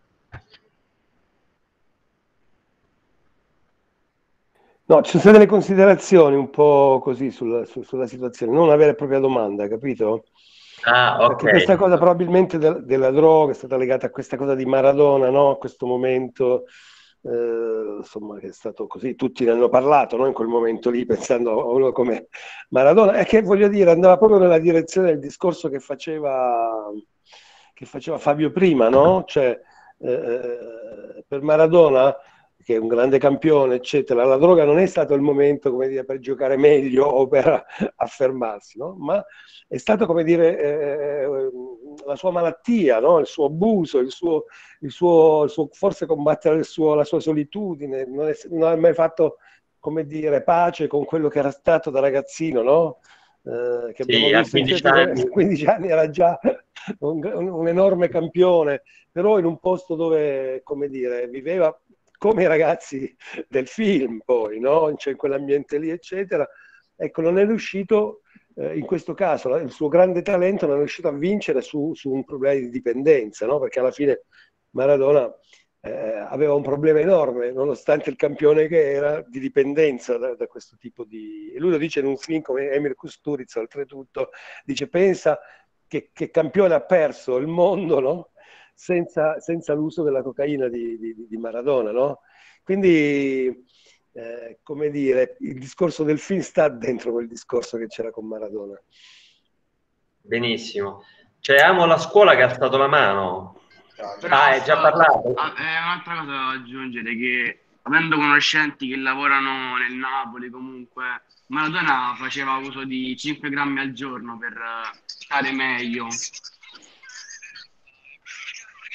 No, ci sono state delle considerazioni un po' così sulla situazione, non una vera e propria domanda, capito? Ah, ok. Perché questa cosa probabilmente della droga è stata legata a questa cosa di Maradona, no? A questo momento, insomma, che è stato così, tutti ne hanno parlato, no? In quel momento lì, pensando a uno come Maradona, e che voglio dire, andava proprio nella direzione del discorso che faceva Fabio prima, no? Cioè, per Maradona, che è un grande campione, eccetera, la droga non è stato il momento, come dire, per giocare meglio o per affermarsi, no? Ma è stato, come dire, la sua malattia, no? Il suo abuso, il suo forse combattere la sua solitudine, non ha mai fatto, come dire, pace con quello che era stato da ragazzino, no? Che abbiamo Sì, a visto 15 anni. a 15 anni era già un enorme campione, però in un posto dove, come dire, viveva come i ragazzi del film, poi, no? Cioè, in quell'ambiente lì, eccetera. Ecco, non è riuscito, in questo caso, il suo grande talento non è riuscito a vincere su un problema di dipendenza, no? Perché alla fine Maradona aveva un problema enorme, nonostante il campione che era, di dipendenza da questo tipo di... E lui lo dice in un film come Emir Kusturica, oltretutto, dice, pensa che campione ha perso il mondo, no? Senza l'uso della cocaina di Maradona, no? Quindi, come dire, il discorso del film sta dentro quel discorso che c'era con Maradona. Benissimo. C'è Amo la scuola che ha alzato la mano. È già parlato. È un'altra cosa da aggiungere, che avendo conoscenti che lavorano nel Napoli comunque, Maradona faceva uso di 5 grammi al giorno per stare meglio.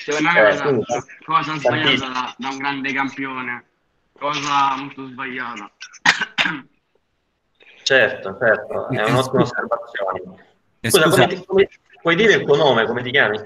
Secondo me è una quindi cosa sbagliata tantissimo. da un grande campione, cosa molto sbagliata. Certo, è un'ottima Scusa, osservazione. Scusa, scusa, puoi dire il tuo nome, come ti chiami?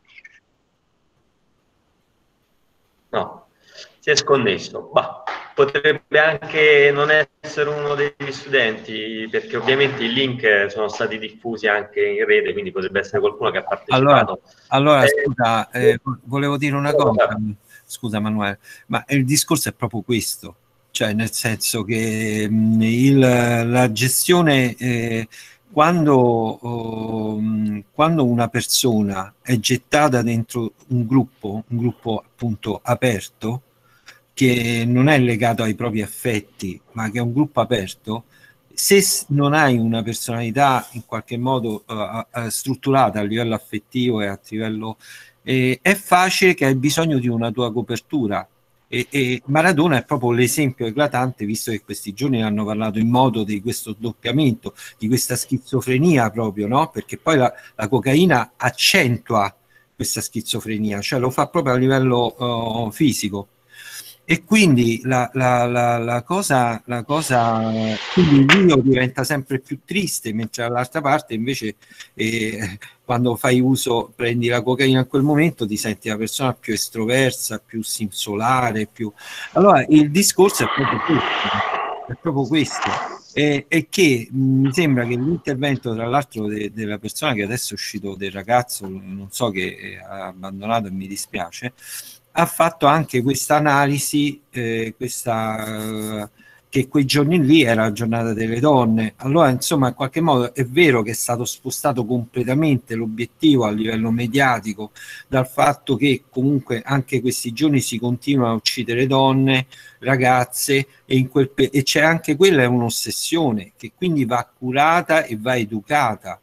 No, si è sconnesso. Bah, potrebbe anche non essere uno degli studenti, perché ovviamente i link sono stati diffusi anche in rete, quindi potrebbe essere qualcuno che ha partecipato. allora scusa, volevo dire una cosa, Certo. scusa Manuele, ma il discorso è proprio questo, cioè nel senso che la gestione, quando una persona è gettata dentro un gruppo appunto aperto, che non è legato ai propri affetti, ma che è un gruppo aperto, se non hai una personalità in qualche modo strutturata a livello affettivo e a livello è facile che hai bisogno di una tua copertura. E Maradona è proprio l'esempio eclatante, visto che questi giorni hanno parlato in modo di questo doppiamento, di questa schizofrenia proprio, no? Perché poi la cocaina accentua questa schizofrenia, cioè lo fa proprio a livello fisico. E quindi la cosa, quindi il Dio diventa sempre più triste, mentre dall'altra parte invece quando fai uso, prendi la cocaina in quel momento, ti senti una persona più estroversa, più solare, più... Allora il discorso è proprio questo. E che mi sembra che l'intervento, tra l'altro, della persona che adesso è uscito, del ragazzo, non so, che ha abbandonato e mi dispiace, ha fatto anche questa analisi, che quei giorni lì era la giornata delle donne. Allora, insomma, in qualche modo è vero che è stato spostato completamente l'obiettivo a livello mediatico dal fatto che comunque anche questi giorni si continuano a uccidere donne, ragazze, e c'è anche quella, è un'ossessione che quindi va curata e va educata.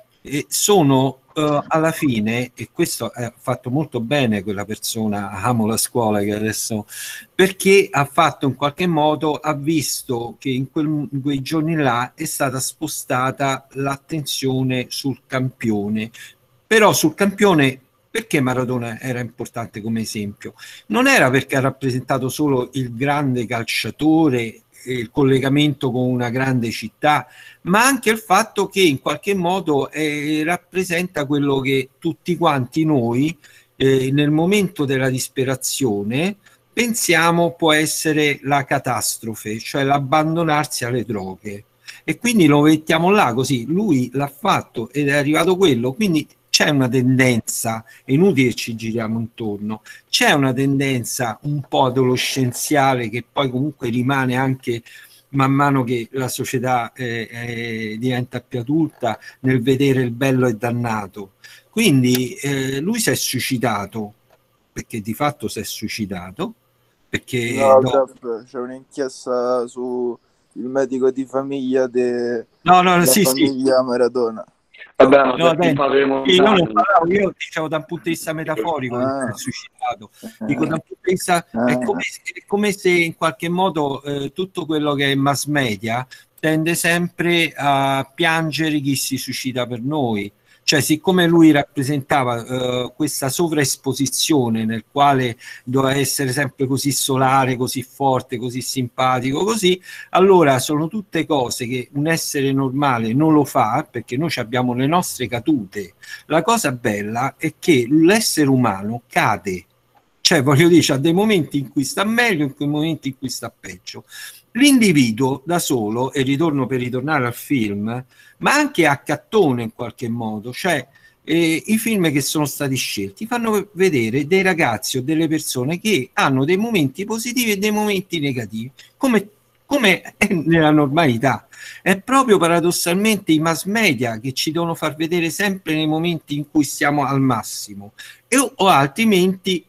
E sono alla fine, e questo ha fatto molto bene quella persona, amo la scuola, che adesso, perché ha fatto in qualche modo, ha visto che in quei giorni là è stata spostata l'attenzione sul campione, però sul campione. Perché Maradona era importante come esempio? Non era perché ha rappresentato solo il grande calciatore, il collegamento con una grande città, ma anche il fatto che in qualche modo rappresenta quello che tutti quanti noi nel momento della disperazione pensiamo può essere la catastrofe, cioè l'abbandonarsi alle droghe. E quindi lo mettiamo là così, lui l'ha fatto ed è arrivato quello, quindi c'è una tendenza, è inutile che ci giriamo intorno, c'è una tendenza un po' adolescenziale che poi comunque rimane anche man mano che la società diventa più adulta nel vedere il bello e dannato. Quindi lui si è suicidato, perché di fatto si è suicidato, perché No, Graf, c'è un'inchiesta su il medico di famiglia della famiglia Maradona. Vabbè, ma No, perché faremo io non parlavo, io dicevo da un punto di vista metaforico che si è suicidato. Dico da un punto di vista, è come se in qualche modo tutto quello che è mass media tende sempre a piangere chi si suicida per noi. Cioè, siccome lui rappresentava questa sovraesposizione nel quale doveva essere sempre così solare, così forte, così simpatico, così, allora sono tutte cose che un essere normale non lo fa, perché noi abbiamo le nostre cadute. La cosa bella è che l'essere umano cade, cioè voglio dire, c'ha dei momenti in cui sta meglio, in quei momenti in cui sta peggio. L'individuo da solo, e ritorno per ritornare al film, ma anche a Cattone in qualche modo, cioè i film che sono stati scelti fanno vedere dei ragazzi o delle persone che hanno dei momenti positivi e dei momenti negativi, come è nella normalità. È proprio paradossalmente i mass media che ci devono far vedere sempre nei momenti in cui siamo al massimo, o altrimenti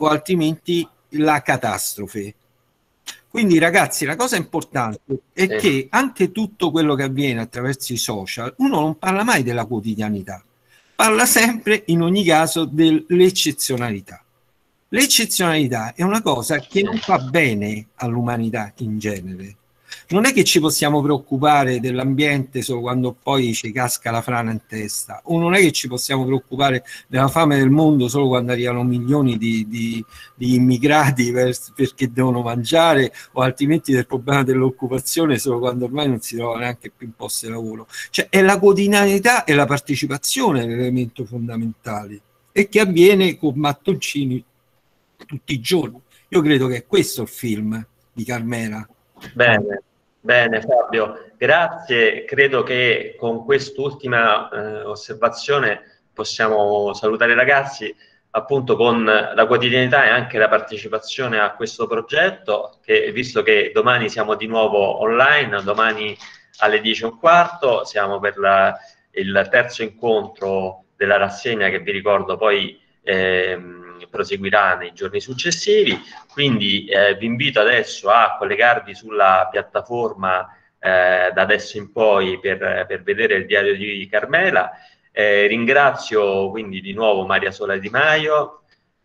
la catastrofe. Quindi ragazzi, la cosa importante è che anche tutto quello che avviene attraverso i social, uno non parla mai della quotidianità, parla sempre in ogni caso dell'eccezionalità. L'eccezionalità è una cosa che non fa bene all'umanità in genere, Non è che ci possiamo preoccupare dell'ambiente solo quando poi ci casca la frana in testa, o non è che ci possiamo preoccupare della fame del mondo solo quando arrivano milioni di immigrati perché devono mangiare, o altrimenti del problema dell'occupazione solo quando ormai non si trova neanche più in posto di lavoro. Cioè è la quotidianità e la partecipazione l'elemento fondamentale, e che avviene con mattoncini tutti i giorni. Io credo che è questo il film di Carmela. Bene, bene Fabio, grazie. Credo che con quest'ultima osservazione possiamo salutare i ragazzi, appunto con la quotidianità e anche la partecipazione a questo progetto, che visto che domani siamo di nuovo online, domani alle 10:15 siamo per il terzo incontro della rassegna, che vi ricordo poi proseguirà nei giorni successivi. Quindi vi invito adesso a collegarvi sulla piattaforma da adesso in poi per vedere il diario di Carmela. Ringrazio quindi di nuovo Maria Sola Di Maio.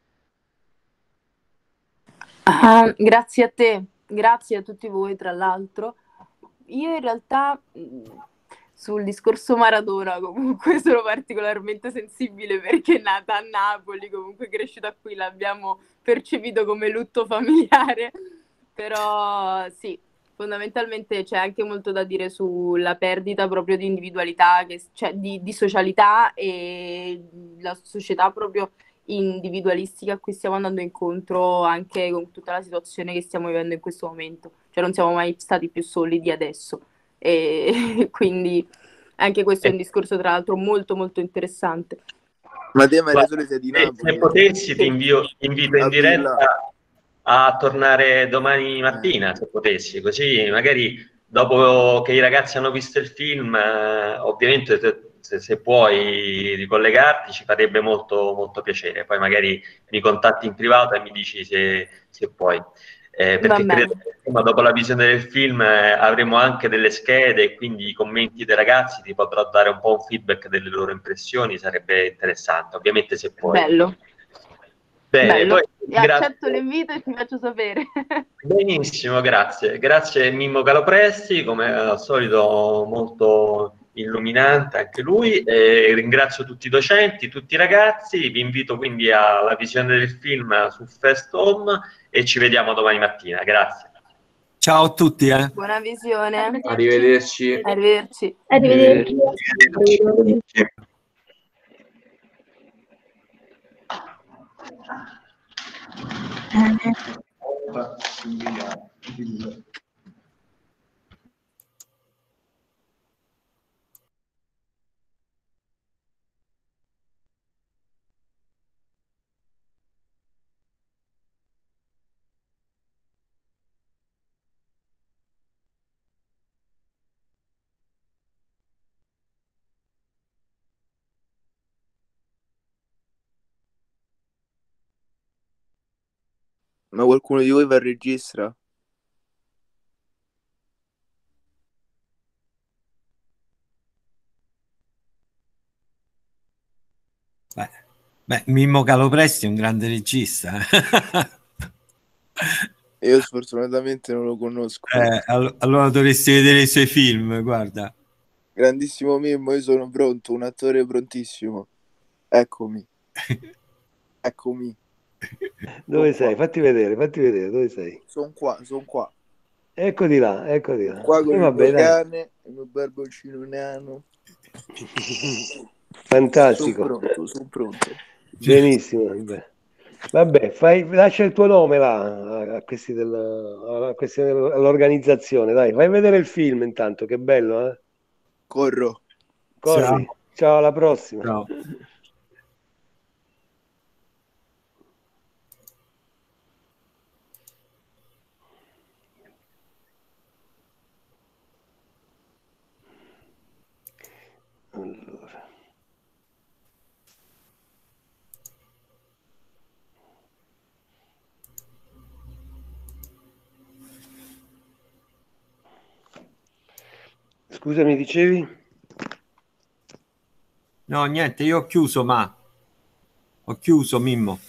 Grazie a te, grazie a tutti voi tra l'altro. Io in realtà sul discorso Maradona comunque sono particolarmente sensibile, perché è nata a Napoli, comunque cresciuta qui, l'abbiamo percepito come lutto familiare, però sì, fondamentalmente c'è anche molto da dire sulla perdita proprio di individualità, cioè di socialità, e la società proprio individualistica a cui stiamo andando incontro anche con tutta la situazione che stiamo vivendo in questo momento. Cioè non siamo mai stati più soli di adesso, e quindi anche questo è un discorso tra l'altro molto molto interessante. Ma te Maria Sole sei di Napoli? Se potessi ti invito in diretta a tornare domani mattina, se potessi, così magari dopo che i ragazzi hanno visto il film, ovviamente se puoi ricollegarti ci farebbe molto, molto piacere. Poi magari mi contatti in privato e mi dici se puoi. Perché credo che dopo la visione del film avremo anche delle schede, e quindi i commenti dei ragazzi ti potrò dare un po' un feedback delle loro impressioni, sarebbe interessante, ovviamente se puoi. Bello. Bene, Bello. poi, accetto l'invito e ti faccio sapere. Benissimo, grazie. Grazie Mimmo Calopresti, come al solito molto illuminante anche lui. Ringrazio tutti i docenti, tutti i ragazzi, vi invito quindi alla visione del film su Fest Home e ci vediamo domani mattina. Grazie. Ciao a tutti. Buona visione. Arrivederci. Arrivederci. Arrivederci. Arrivederci. Ma qualcuno di voi va a registrare? Beh, Mimmo Calopresti è un grande regista. Io sfortunatamente non lo conosco. Allora dovresti vedere i suoi film, guarda. Grandissimo Mimmo, io sono pronto, un attore prontissimo. Eccomi. Eccomi. Dove sei? Fatti vedere, dove sei? Sono qua. Ecco di là. Qua con il vabbè, cane, il mio barboncino nano. Fantastico. Sono pronto. Benissimo. Vabbè, lascia il tuo nome là a questi all'organizzazione, dai, fai vedere il film intanto, che bello, eh? Corri. Ciao, alla prossima. Ciao. Allora. Scusa, mi dicevi? No, niente, io ho chiuso, Mimmo.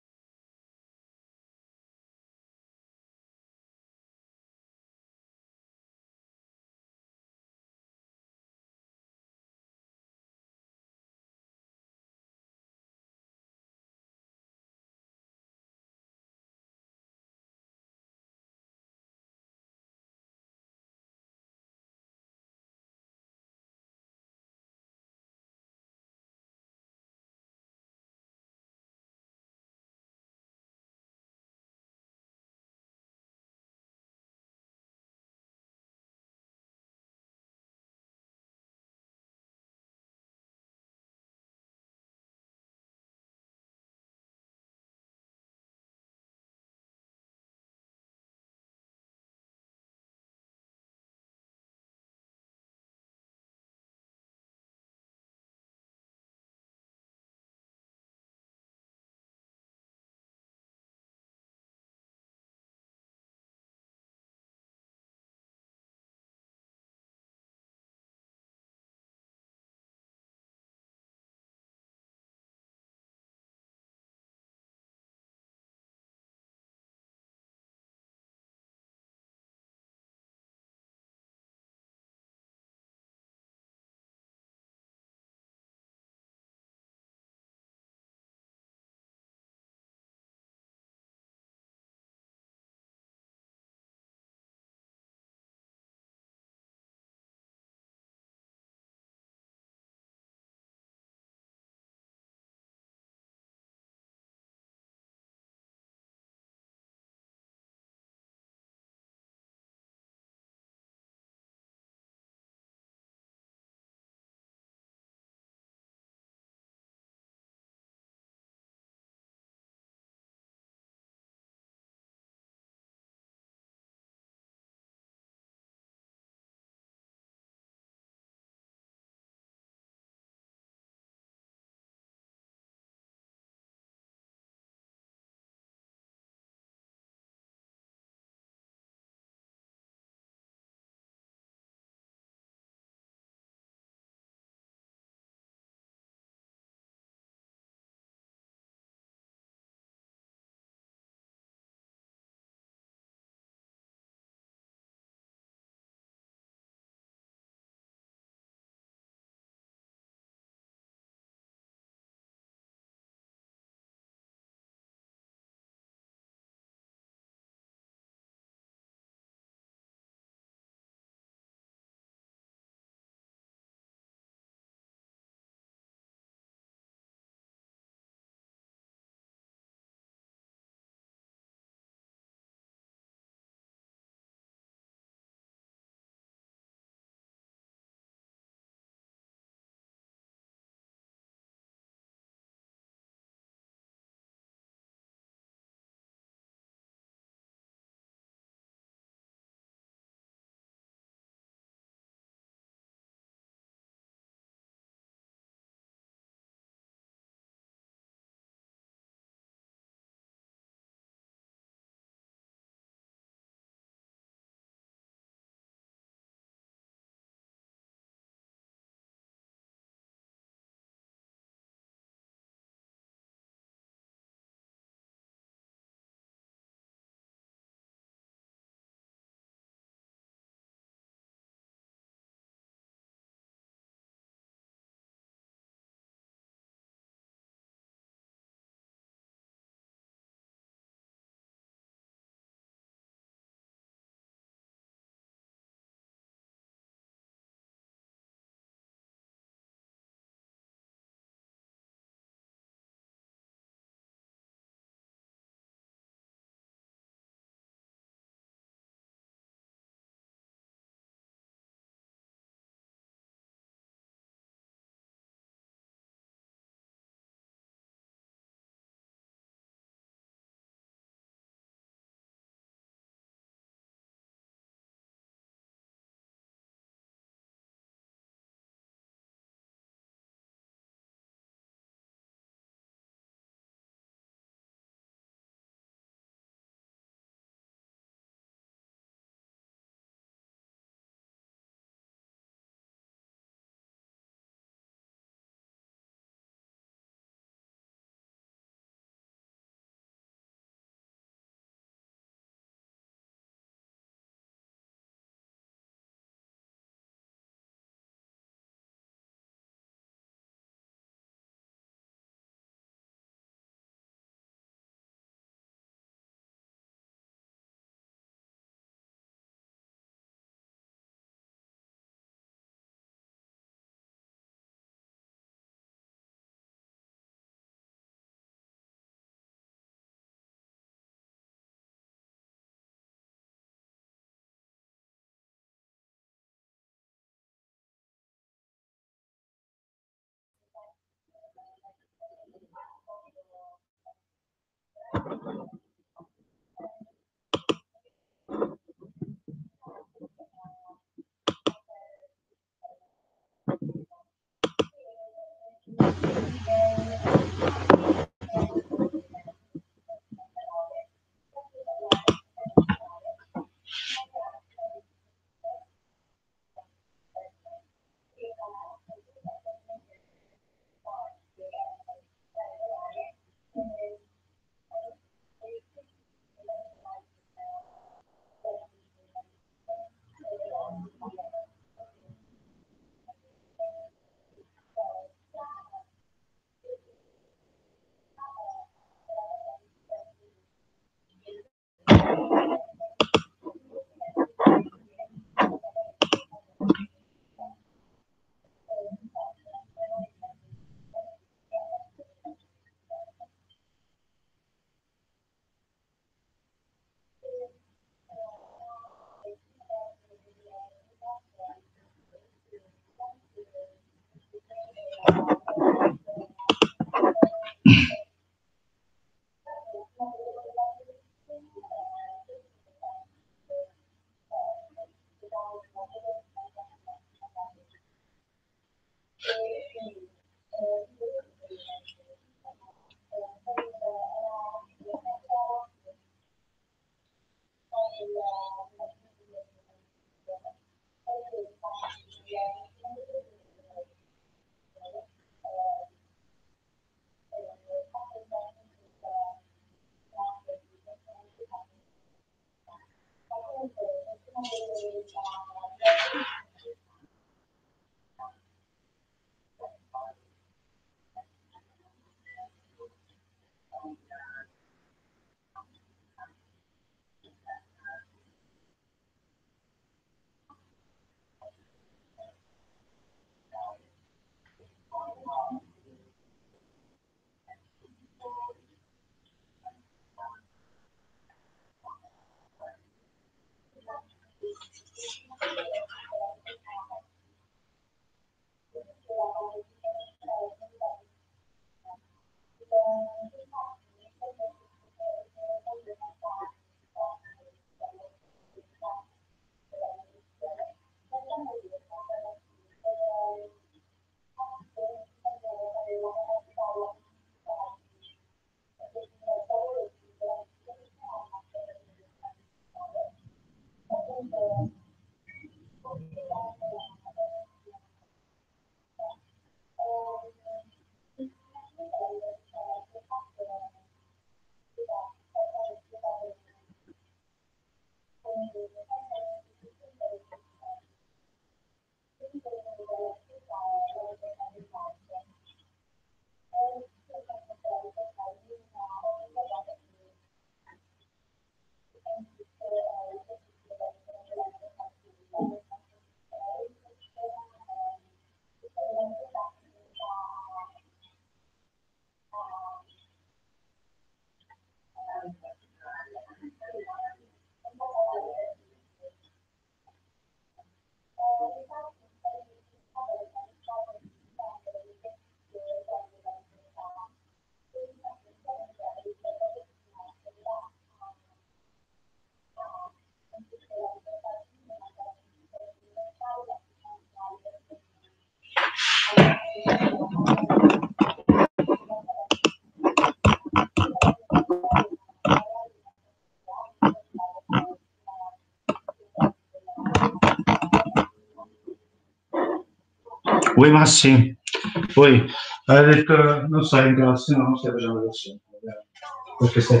Uè Massi, poi hai detto non stai in classe, no, non stai facendo lezioni, perché stai...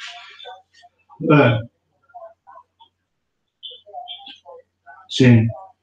Sì.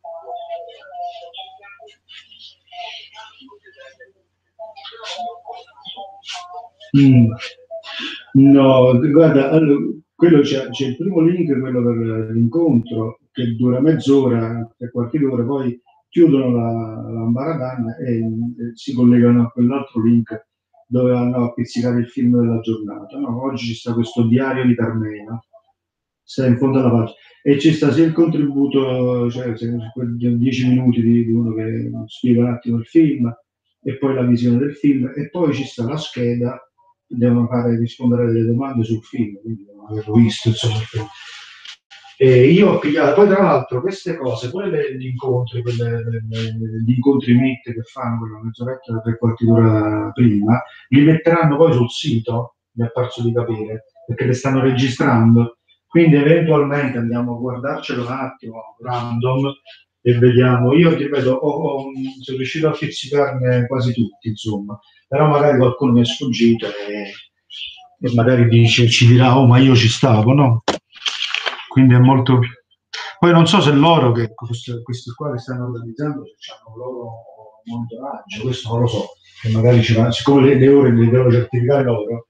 No, guarda, allora, quello c'è il primo link, quello per l'incontro, che dura mezz'ora, per qualche ora, poi chiudono la Lambaradana e si collegano a quell'altro link dove vanno a pizzicare il film della giornata. No? Oggi ci sta questo diario di Carmena, sta in fondo alla pagina, e ci sta sia il contributo, cioè 10 minuti di uno che spiega un attimo il film, e poi la visione del film, e poi ci sta la scheda devono fare rispondere delle domande sul film, quindi devono averlo visto, insomma. E io ho pigliato, poi tra l'altro queste cose, pure gli incontri, gli incontri meet che fanno quella mezz'oretta per qualche ora prima, li metteranno poi sul sito, mi è parso di capire, perché le stanno registrando, quindi eventualmente andiamo a guardarcelo un attimo, random, e vediamo. Io ti ripeto, sono riuscito a pizzicarne quasi tutti, insomma, però magari qualcuno mi è sfuggito e magari ci dirà, oh ma io ci stavo, no? Quindi è molto... Poi non so se loro, che questi qua che stanno organizzando, se hanno un loro monitoraggio, questo non lo so, che magari ci va, siccome le ore le devo certificare loro.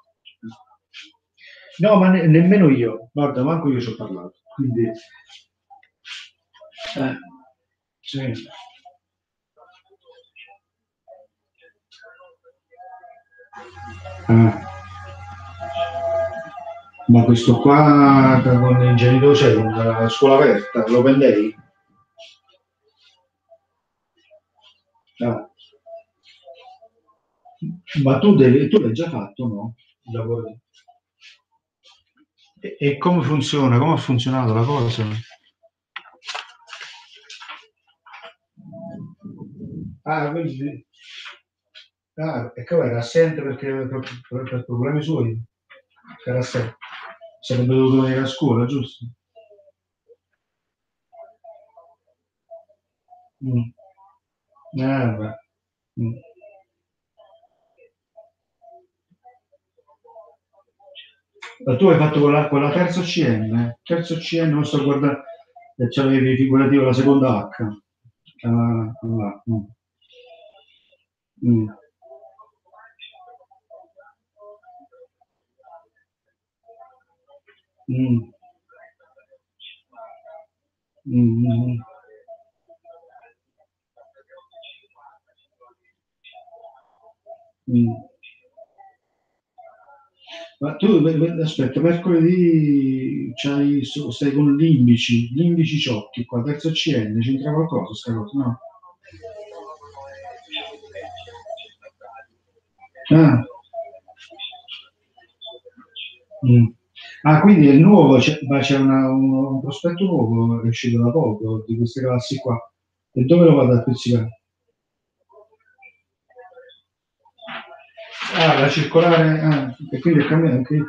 No, ma nemmeno io, guarda, manco io ci ho parlato, quindi... sì. Ma questo qua con il genitore c'è una scuola aperta, l'open day? No. Ma tu l'hai già fatto, no? Il lavoro. E come funziona? Come ha funzionato la cosa? Quindi... e che era assente perché per problemi suoi? Era assente. Sarebbe dovuto venire a scuola, giusto? Beh. Ma tu hai fatto con la terza CN? Terzo CN, non sto guardando, c'avevi figurativo la seconda H. Ma tu, aspetta, mercoledì stai con l'Indici Ciotti qua, terzo CN, c'entra qualcosa sta cosa? No? Quindi è nuovo, ma c'è un prospetto nuovo, è uscito da poco, di queste classi qua. E dove lo vado a pizzicare? La circolare, e quindi è cambiato anche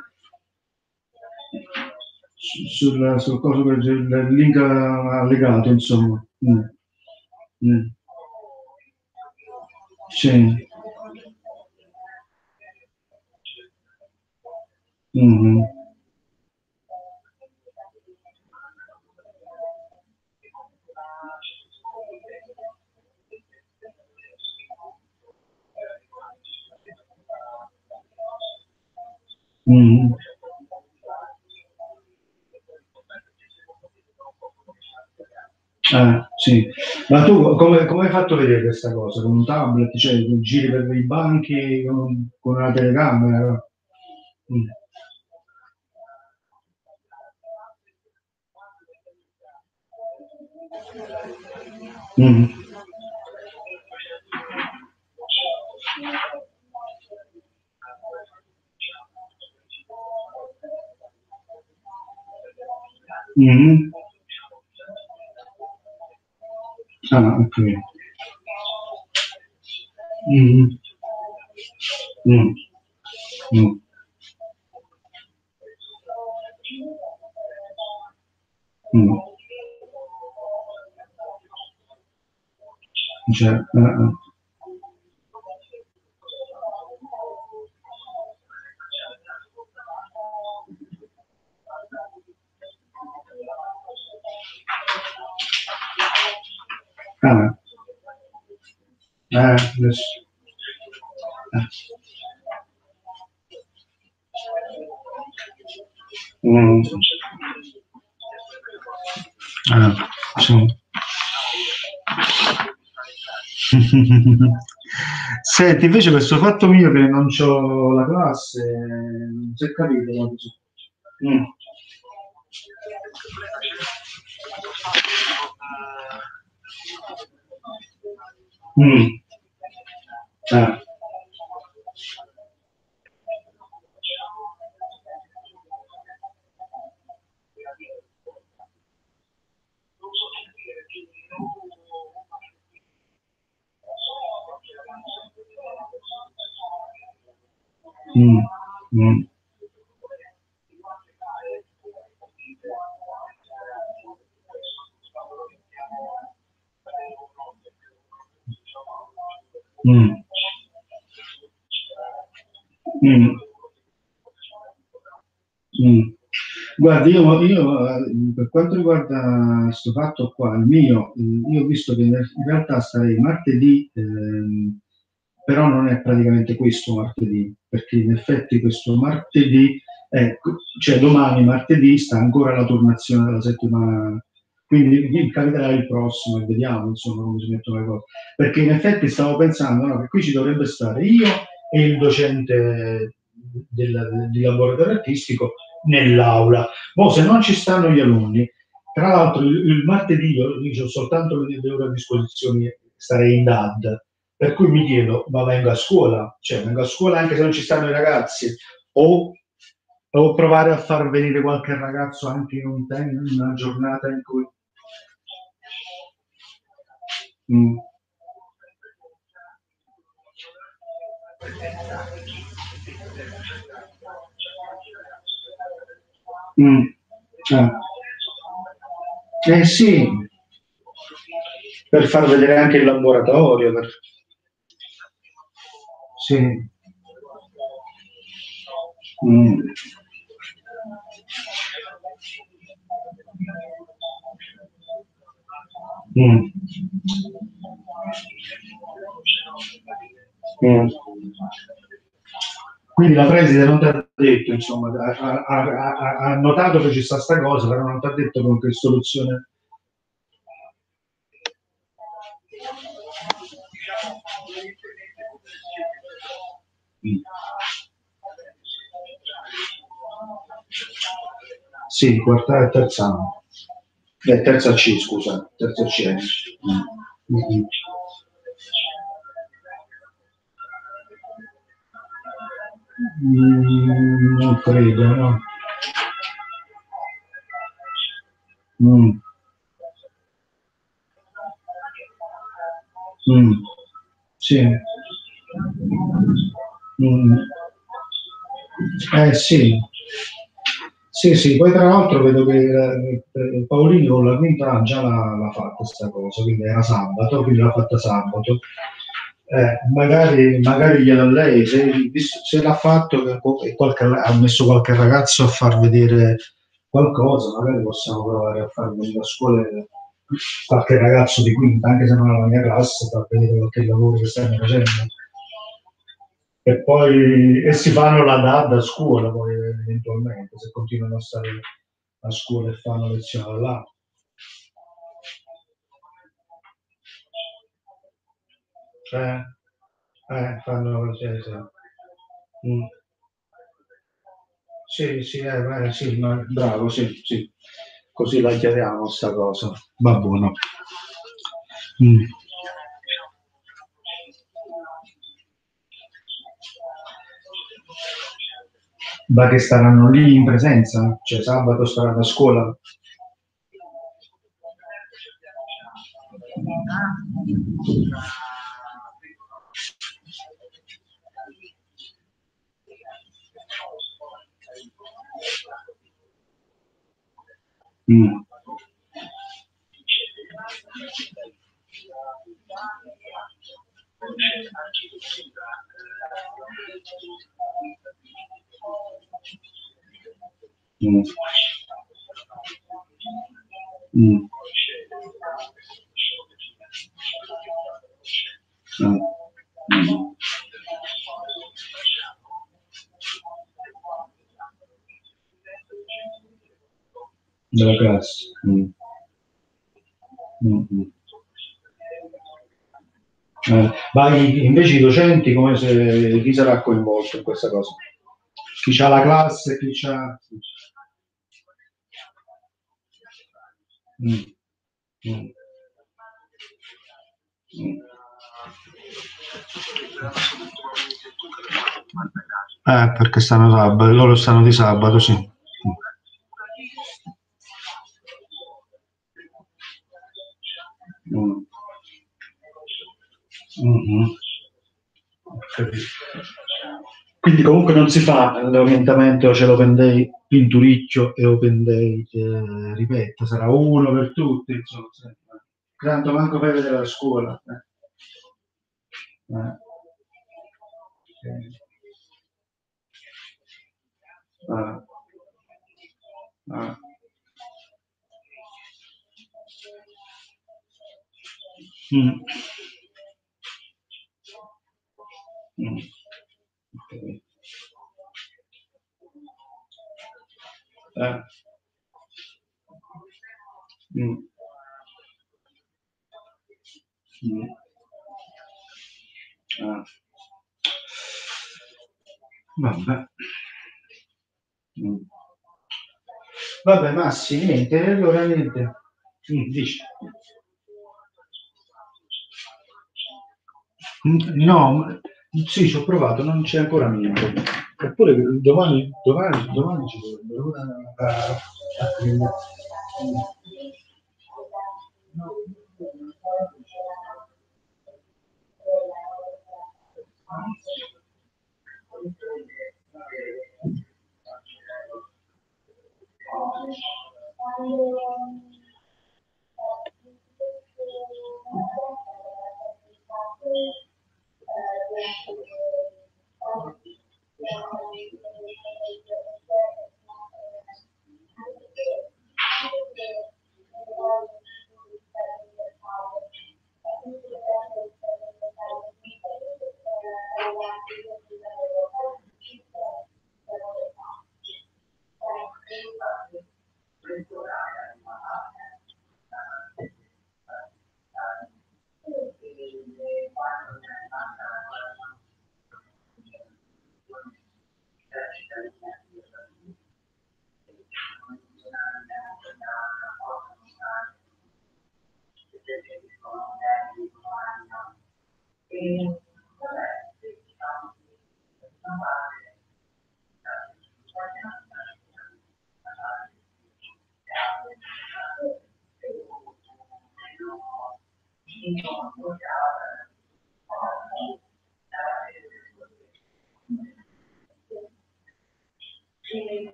sul coso che il link allegato, insomma. Sì. Sì. Ma tu come hai fatto a vedere questa cosa? Con un tablet, cioè giri per i banchi con una telecamera? Ok. Cioè, adesso. Sì. Senti, invece questo fatto mio che non c'ho la classe, non si è capito. Mm, mm. Mm. Mm. Mm. Guarda, per quanto riguarda questo fatto qua, io ho visto che in realtà starei martedì, però non è praticamente questo martedì, perché in effetti questo martedì, cioè domani martedì sta ancora la turnazione della settimana, quindi mi capiterà il prossimo e vediamo insomma come si mettono le cose, perché in effetti stavo pensando, no, che qui ci dovrebbe stare io e il docente di laboratorio artistico nell'aula. Boh, se non ci stanno gli alunni, tra l'altro il martedì io ho soltanto le ore a disposizione, starei in DAD, per cui mi chiedo, ma vengo a scuola? Cioè vengo a scuola anche se non ci stanno i ragazzi? O provare a far venire qualche ragazzo anche in una giornata in cui... Mm. Mm. Sì, per far vedere anche il laboratorio. Sì. Mm. Mm. Mm. Quindi la preside non ti ha detto, insomma, ha notato che ci sta sta cosa, però non ti ha detto con che soluzione. Mm. Sì, quarta e terza anno. Terza C, scusa, terza C. Mm. Mm. Non credo, no? Mm. Mm. Sì. Mm. Sì. Sì, sì, poi tra l'altro vedo che Paolini con la quinta già l'ha fatta questa cosa, quindi era sabato, quindi l'ha fatta sabato. Magari glielo a lei, se l'ha fatto e ha messo qualche ragazzo a far vedere qualcosa, magari possiamo provare a far venire a scuola qualche ragazzo di quinta, anche se non è la mia classe, per vedere qualche lavoro che stanno facendo. E poi si fanno la DAD a scuola poi eventualmente, se continuano a stare a scuola e fanno lezione là. Fanno sì, sì. Mm. Sì, sì, sì, bravo, sì, sì. Così la chiariamo sta cosa. Va buono. Mm. Ma che staranno lì in presenza? Cioè sabato staranno a scuola? Mm. Mm. Mm. Mm. Mm. Della classe. Mm. Mm. Mm. Ma invece i docenti come se chi sarà coinvolto in questa cosa? Chi c'ha la classe, chi c'ha... Mm. Mm. Mm. Perché stanno sabato, loro stanno di sabato, sì. Mm. Mm-hmm. Quindi comunque non si fa l'orientamento, ce l'open day pinturicchio e open day, ripeto, sarà uno per tutti, insomma. Tanto manco per vedere la scuola. Okay. Ah. Mm. Mm. Okay. Mm. Mm. Vabbè. Mm. Vabbè, Massi, niente, allora niente. Dici. No, sì, ci ho provato, non c'è ancora niente. Eppure domani ci dovrebbe.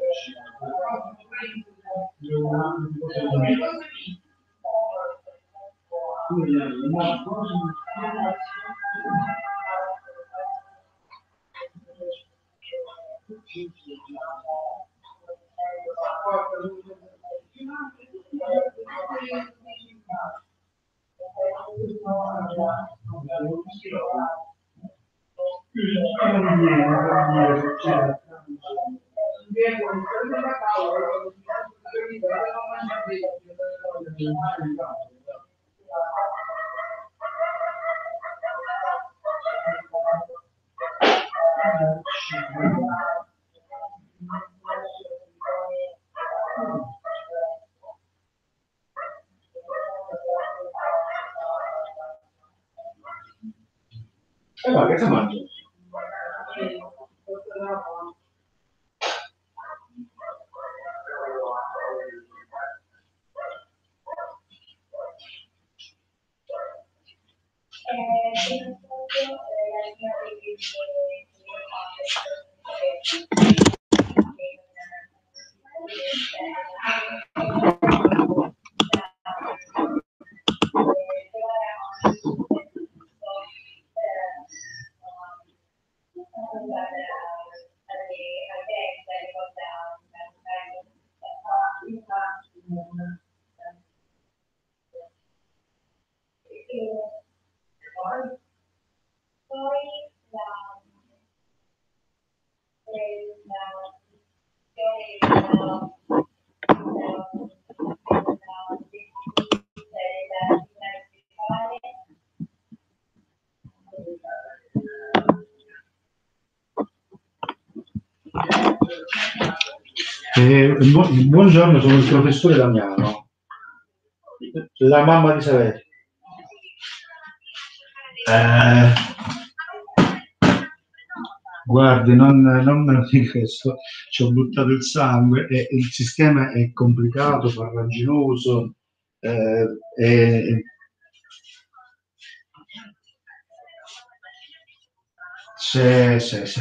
Che si mangia? Buongiorno, sono il professore Damiano, la mamma di Saverio. Guardi, non me lo dica questo, ci ho buttato il sangue e il sistema è complicato, farraginoso. Sì.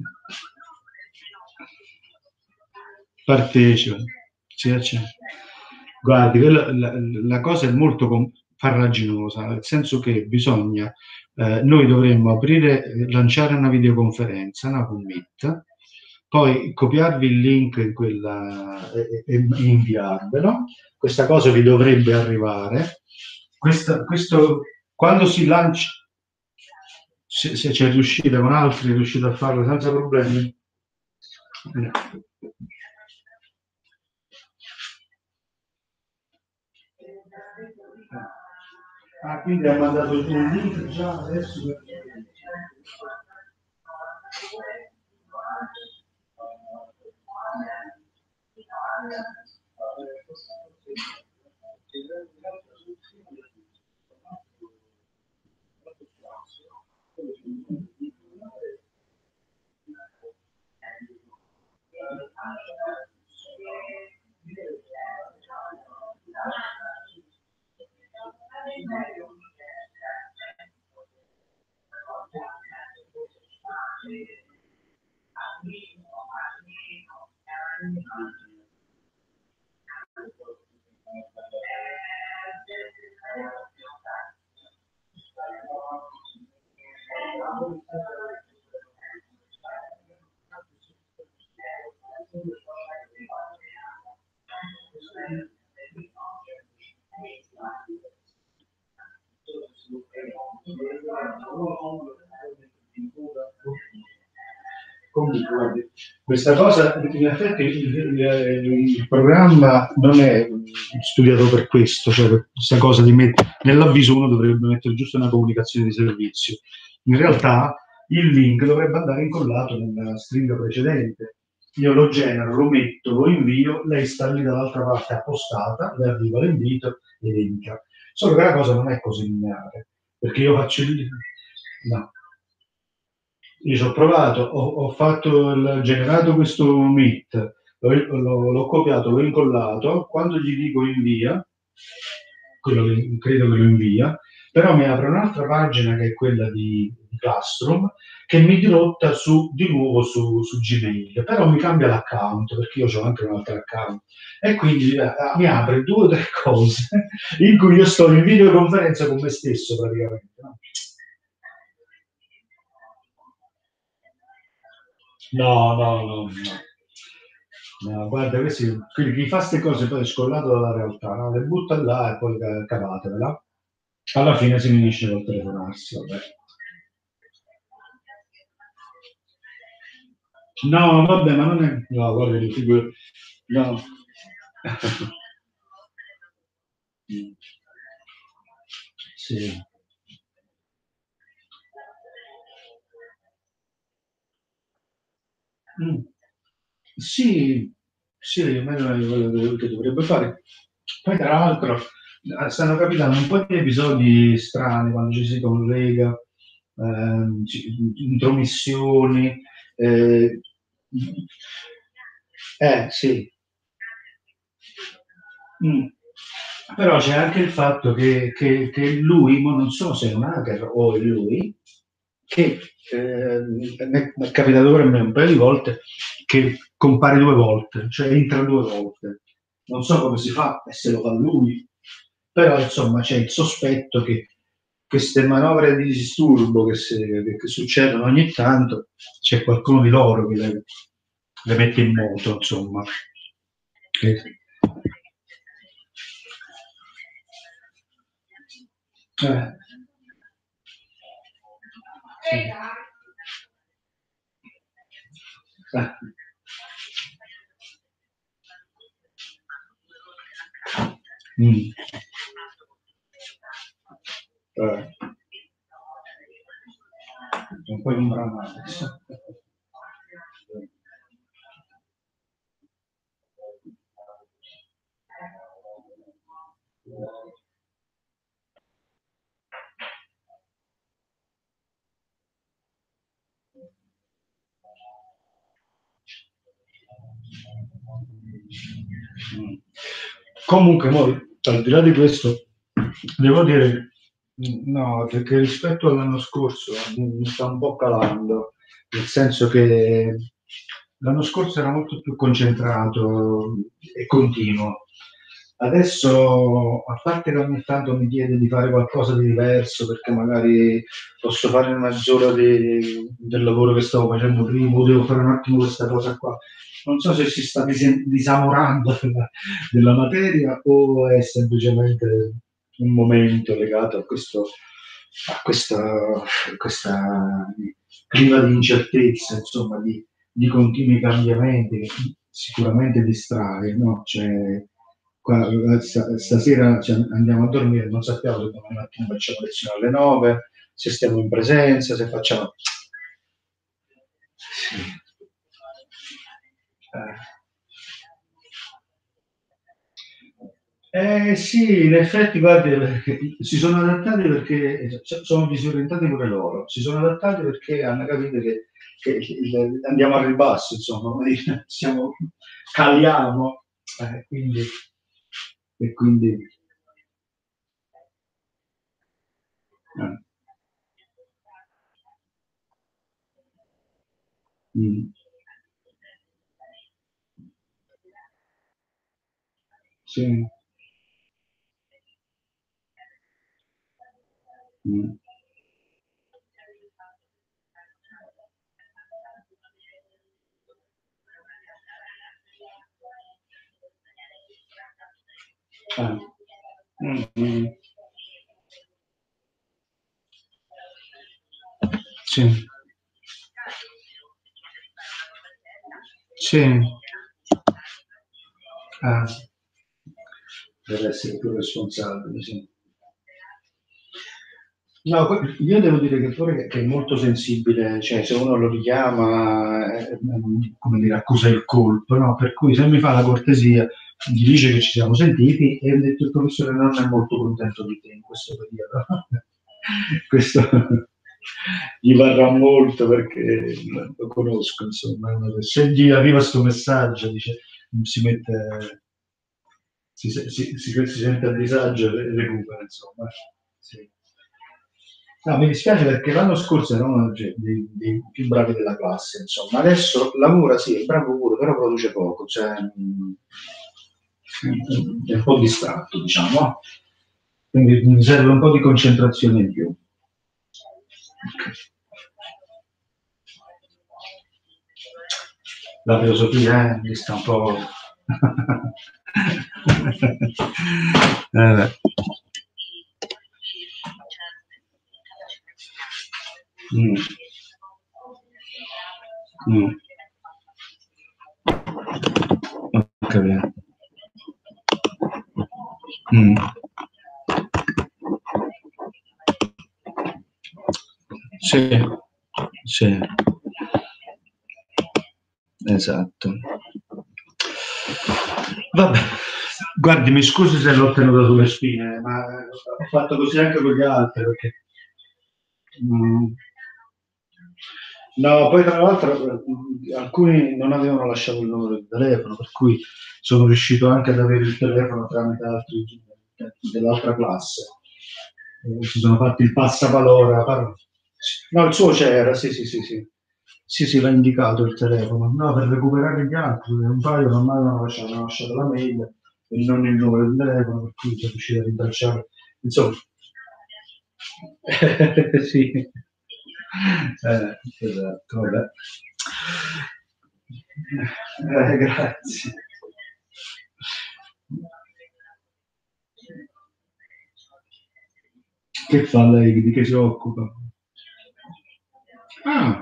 Partecipa. Sì. Guardi, la cosa è molto farraginosa, nel senso che bisogna, noi dovremmo lanciare una videoconferenza, una con Meet, poi copiarvi il link in quella e inviarvelo. Questa cosa vi dovrebbe arrivare. Questo quando si lancia, se c'è riuscita con altri, riuscite a farlo senza problemi. Quindi ha mandato il link già adesso. Comunque, guardi, questa cosa, in effetti il programma non è studiato per questo, cioè per questa cosa di nell'avviso uno dovrebbe mettere giusto una comunicazione di servizio. In realtà il link dovrebbe andare incollato nella stringa precedente. Io lo genero, lo metto, lo invio, lei sta lì dall'altra parte appostata, le arriva l'invito e linka. Solo che la cosa non è così lineare, perché io faccio il... No. Io ci ho provato, ho generato questo Meet, l'ho copiato, l'ho incollato, quando gli dico invia, quello che credo che lo invia, però mi apre un'altra pagina che è quella di Classroom, che mi dirotta di nuovo su Gmail, però mi cambia l'account, perché io ho anche un altro account, e quindi mi apre 2 o 3 cose in cui io sto in videoconferenza con me stesso praticamente. No. No, guarda, quindi chi fa queste cose poi è scollato dalla realtà, no? Le butta là e poi cavatevela. Alla fine si finisce col telefonarsi, vabbè. No, vabbè, ma non è... No, guarda, no. Sì. Sì, almeno è quello che dovrebbe fare. Poi, tra l'altro, stanno capitando un po' di episodi strani quando ci si collega, intromissioni. Sì. Però c'è anche il fatto che lui, ma non so se è un hacker o è lui, che mi è capitato per me un paio di volte che compare 2 volte, cioè entra 2 volte. Non so come si fa e se lo fa lui, però insomma c'è il sospetto che queste manovre di disturbo che succedono ogni tanto, c'è qualcuno di loro che le mette in moto, insomma. Non puoi comprare male. Comunque, al di là di questo, devo dire no, che rispetto all'anno scorso mi sta un po' calando, nel senso che l'anno scorso era molto più concentrato e continuo. Adesso, a parte che ogni tanto mi chiede di fare qualcosa di diverso, perché magari posso fare una mezz'ora del lavoro che stavo facendo prima, o devo fare un attimo questa cosa qua. Non so se si sta disamorando della materia o è semplicemente un momento legato a questa clima di incertezza, insomma, di continui cambiamenti che sicuramente distrae, no? Cioè, stasera andiamo a dormire, non sappiamo se domani mattina facciamo lezione alle 9, se stiamo in presenza, se facciamo... Sì, in effetti, guardi, si sono adattati perché sono disorientati pure loro, si sono adattati perché hanno capito che andiamo al ribasso, insomma, caliamo, quindi... Sì. Sì. Sì. Deve essere più responsabile, sì. No, io devo dire che pure che è molto sensibile, cioè se uno lo richiama, come dire, accusa il colpo, no? Per cui se mi fa la cortesia, gli dice che ci siamo sentiti e ha detto il professore non è molto contento di te in questo periodo. Questo gli varrà molto perché lo conosco, insomma. Se gli arriva questo messaggio, dice, si mette, si sente a disagio e recupera, insomma. Sì. No, mi dispiace perché l'anno scorso era uno dei più bravi della classe, insomma. Adesso lavora, sì, è bravo pure, però produce poco, cioè è un po' distratto, diciamo. Quindi mi serve un po' di concentrazione in più. La filosofia mi sta un po'... Mm. Mm. Okay. Mm. Sì, sì, esatto. Vabbè, guardi, mi scusi se l'ho tenuto sulle spine, ma ho fatto così anche con gli altri, perché... No, poi tra l'altro alcuni non avevano lasciato il numero di telefono, per cui sono riuscito anche ad avere il telefono tramite altri dell'altra classe. Si sono fatti il passaparola. No, il suo c'era, sì, sì, sì, sì. Sì, sì, l'ha indicato il telefono. No, per recuperare gli altri, un paio non mi avevano lasciato la mail e non il numero di telefono, per cui sono riuscito a rintracciare. Insomma, sì. Esatto, vabbè. Grazie. Che fa lei? Di che si occupa? Ah.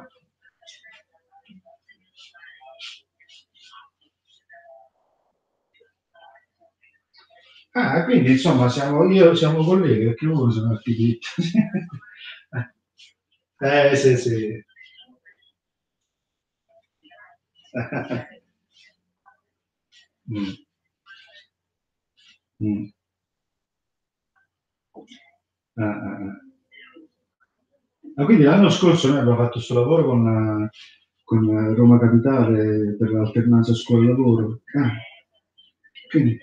Ah, quindi insomma siamo colleghi perché loro sono architetti. Sì, sì. Mm. Mm. Ah, quindi l'anno scorso noi abbiamo fatto questo lavoro con Roma Capitale per l'alternanza scuola-lavoro. Ah, quindi...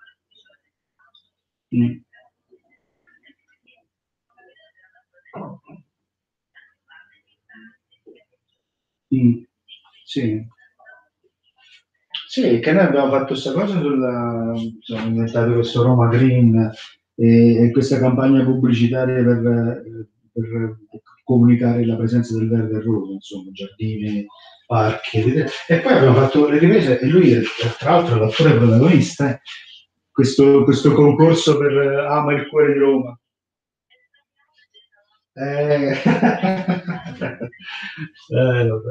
Mm. Mm. Sì. Sì, che noi abbiamo fatto questa cosa abbiamo inventato questo Roma Green e questa campagna pubblicitaria per comunicare la presenza del verde e rosa, insomma, giardini, parchi. E poi abbiamo fatto le riprese e lui, tra l'altro, è l'attore protagonista, questo concorso per Ama il cuore di Roma. Vabbè.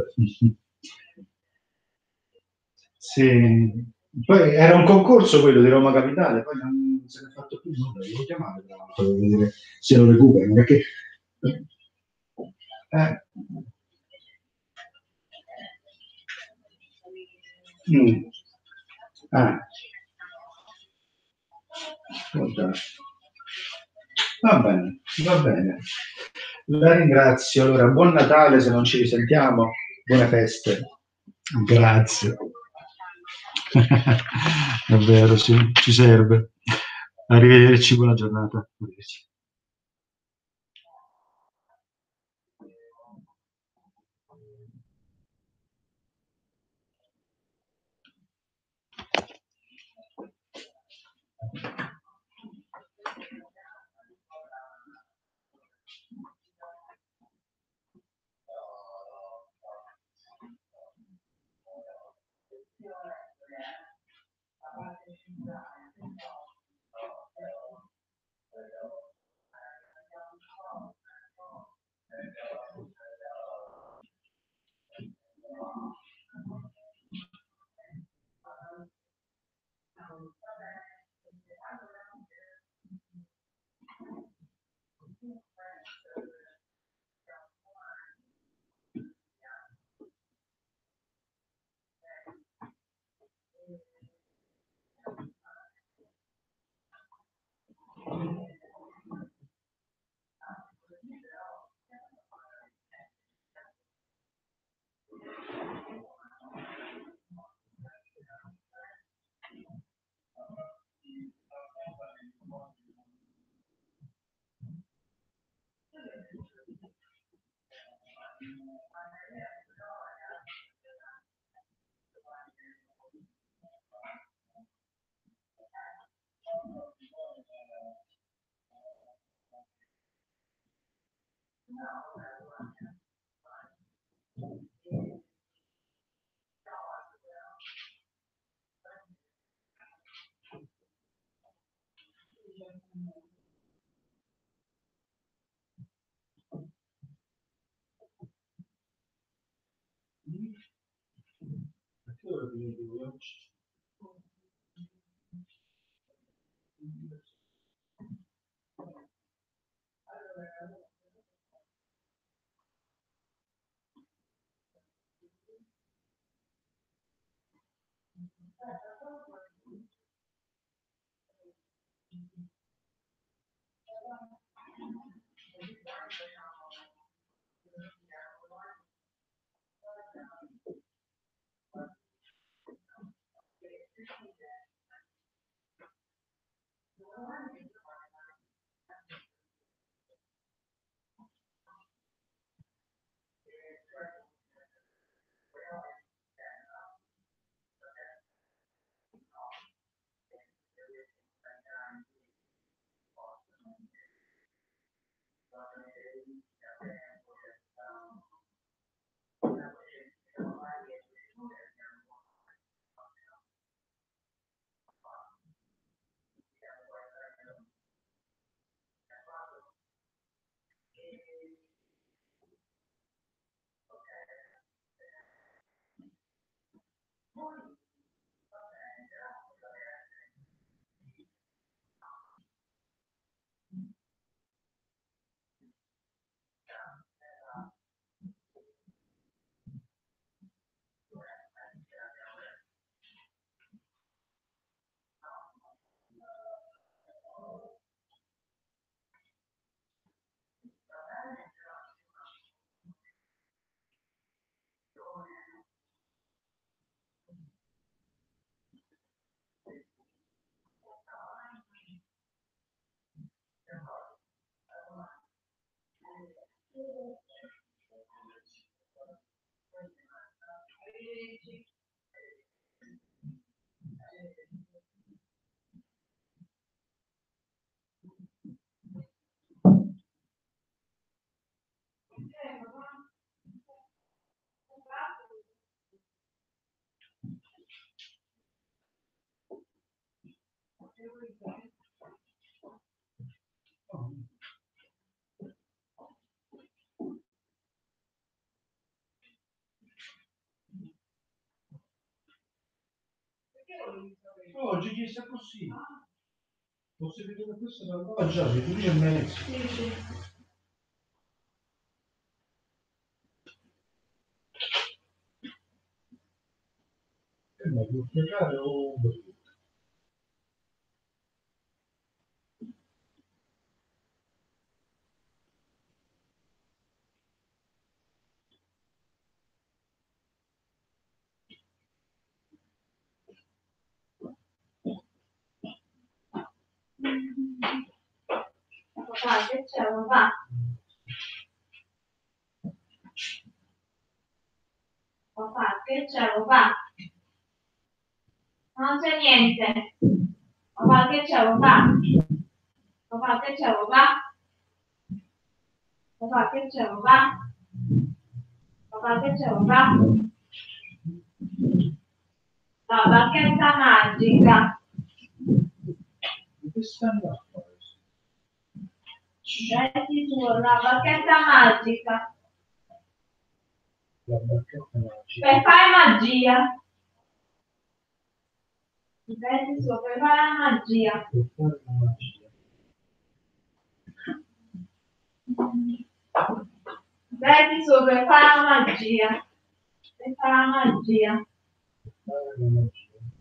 Sì. Poi era un concorso quello di Roma Capitale, poi non se ne è fatto più nulla, devo chiamare tra l'altro per vedere se lo recuperano, perché... Mm. Ah. Va bene, va bene. La ringrazio. Allora, buon Natale se non ci risentiamo, buone feste. Grazie. È vero, sì, ci serve. Arrivederci, buona giornata. Arrivederci. Oggi chi sia possibile? Posso vedere questo da già, di 2,5. Ma devo spiegare o... Papà, che c'è, papà? Papà, che c'è, papà? Non c'è niente. Papà, che c'è, papà? Papà, che c'è, papà? Papà, che c'è, papà? Papà, che c'è, papà? La bacchetta magica. Metti su la bacchetta magica. La bacchetta magica. Per fare magia. Metti su per fare la magia. Per fare la magia. Metti su per fare la magia. Per fare la magia. Per fare la magia.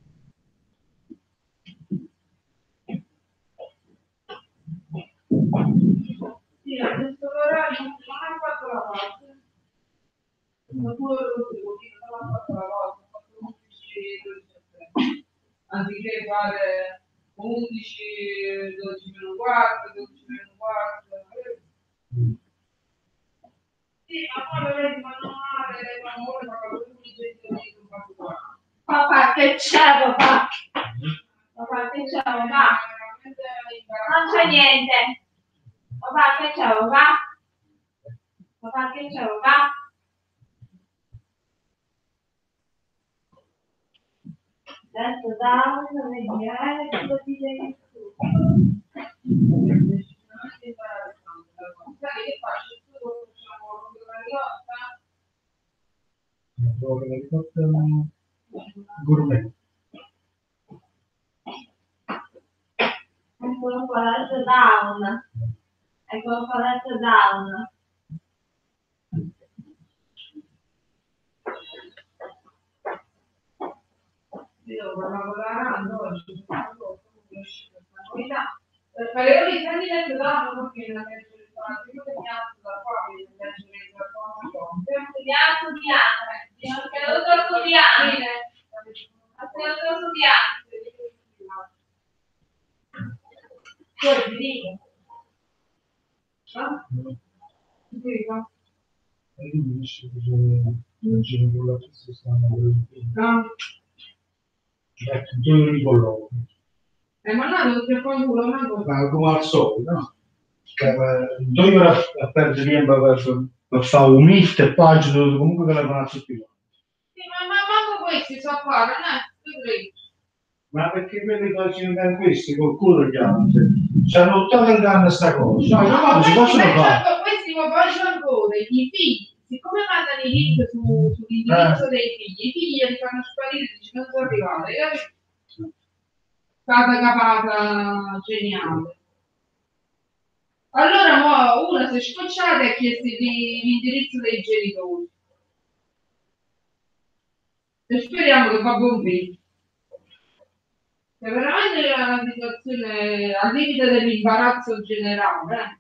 Sì, a questo orario non hai fatto la parte. Ma tu non hai fatto la parte, ho fatto 11, 12 settembre. Anziché fare 11, 12 meno un quarto, 12 meno un quarto. Sì, ma poi vedi, ma non male, ma ora fa 11, 12 un quarto quarto. Papà, che c'è, papà? Papà, che c'è, papà? Non c'è niente. Papà, che c'è, papà? Papà, che c'è, papà? Adesso down, vediamo cosa ti devi tu. Sai che faccio? Facciamo una lotta. Gourmet. Eccolo qua, letto down. Eccolo qua, letto down. Io devo lavorare oggi. Ma io li prendi letto down perché non è io che mi alzo da qua, mi leggere da qua. Mi alzo di anche. Perché lo sto studiando. Perché lo sto studiando. Poi ti dico. Ti dico. E lui mi dice che non c'è nulla che si stanno vedendo. Ecco, dove mi colloco? Ma no, non c'è qualcuno, ma come al solito, no? Non io a perdere tempo per fare un misto e poi comunque che la conosco più. Sì, ma manco questi so fare, non è? Ma perché quelli che ci sono questi col culo gli altri c'hanno 80 anni sta cosa, no, si possono fare. Questi poi c'è ancora i figli, siccome mandano i link sull'indirizzo dei figli, i figli li fanno sparire, dice non sono arrivati, stata capata geniale. Allora una si è scocciata e ha chiesto l'indirizzo dei genitori. E speriamo che va buon fine. È veramente una situazione al limite dell'imbarazzo generale.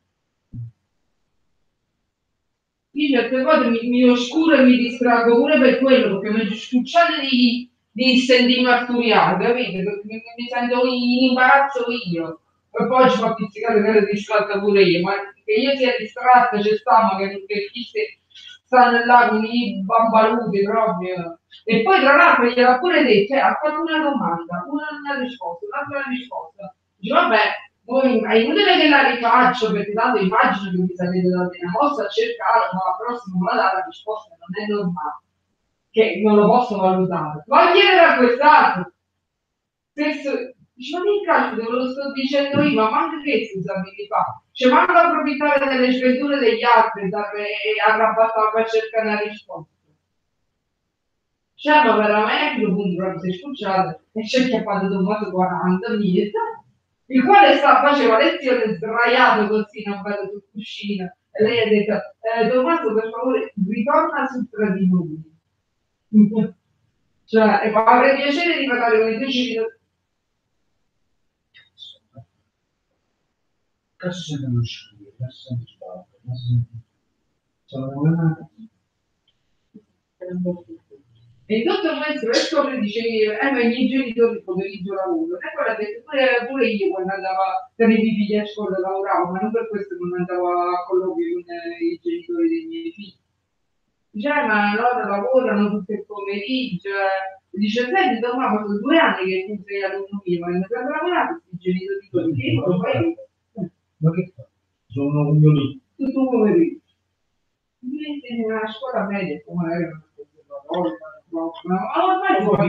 Io certe volte mi oscuro e mi distraggo pure per quello, perché mi scucciate di sentirmi marturiato, capite? Mi sento in imbarazzo io. E poi ci fa pizzicare che ero distratta pure io, ma che io sia distratta c'è sta, ma che chi stanno là con i bambaluti proprio. E poi tra l'altro gliel'ha pure detto, ha fatto una domanda, una non ha risposto, un'altra non ha risposto. Dice, vabbè, voi è inutile che la rifaccio, perché tanto immagino che vi sapete date una mossa a cercare, ma la prossima me la dà la risposta, non è normale, che non lo posso valutare. Va a chiedere a quest'altro. Dice, ma che cazzo te lo sto dicendo io, ma manca che scusami fa? Cioè, manca a approfittare delle sventure degli altri e arrabbattare per cercare una risposta. Cioè, ma veramente, quindi proprio si è scucciato e c'è chi ha fatto Tommaso 40 il quale faceva lezione sdraiato così, non vedo sul cuscino. E lei ha detto, Tommaso, per favore, ritorna su tra di noi. Cioè, avrei piacere di parlare con i tuoi genitori. Cazzo se ne non scrive, cazzo se ne sbaglia, sono una... E il dottor Maestro e scopre dice, ma i miei genitori il pomeriggio lavoro. E poi ha detto pure io quando andavo per i miei figli a scuola lavoravo, ma non per questo non andavo a colloqui con i genitori dei miei figli. Dice, ma loro lavorano tutto il pomeriggio. Dice, senti, Tommaso, sono 2 anni che tu sei alunno mio, ma non sempre lavorato questi genitori di quelli. Ma che fa? Sono un lì. Tutto un pomeriggio. In una scuola media, come era ma ormai l'ora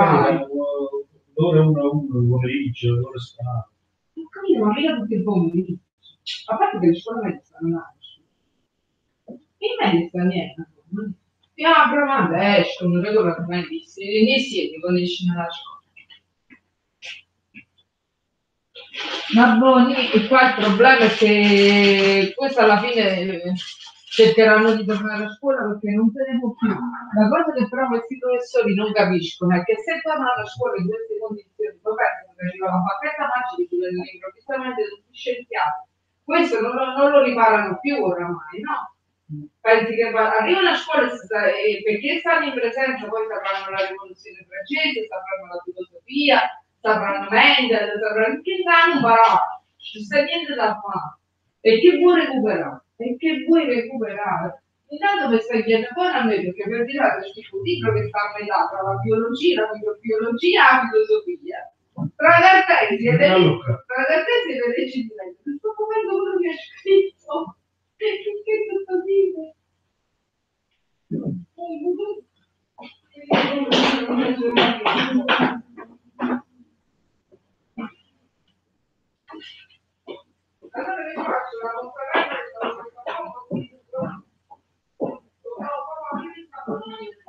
1 a 1 il pomeriggio, l'ora strana. Non capito, ma mica tutto il pomeriggio. A parte che le scuole medie stanno là. In media sta niente. E aprono ma escono regolarmente, ne siete quando escono dalla scuola. Ma buoni, e qua il problema è che questo alla fine cercheranno di tornare a scuola perché non se ne può più. La cosa che però questi professori non capiscono è che se tornano a scuola in queste condizioni, governo faceva la bacchetta magica improvvisamente tutti scienziati, questo non lo riparano più oramai, no? Pensi che arrivano a scuola e perché stanno in presenza poi sapranno la rivoluzione francese, sapranno la filosofia, sapranno Mendel, sapranno che sanno imparare, non c'è niente da fare. E che vuoi recuperare? E che vuoi recuperare? Intanto mi stai chiedendo poi a me perché per dire c'è un libro che sta a metà tra la biologia, la microbiologia e la filosofia. Tra Cartesi e le leggi di legge. In questo momento quello che è scritto. Che tutto dice? Allora vi faccio la conferenza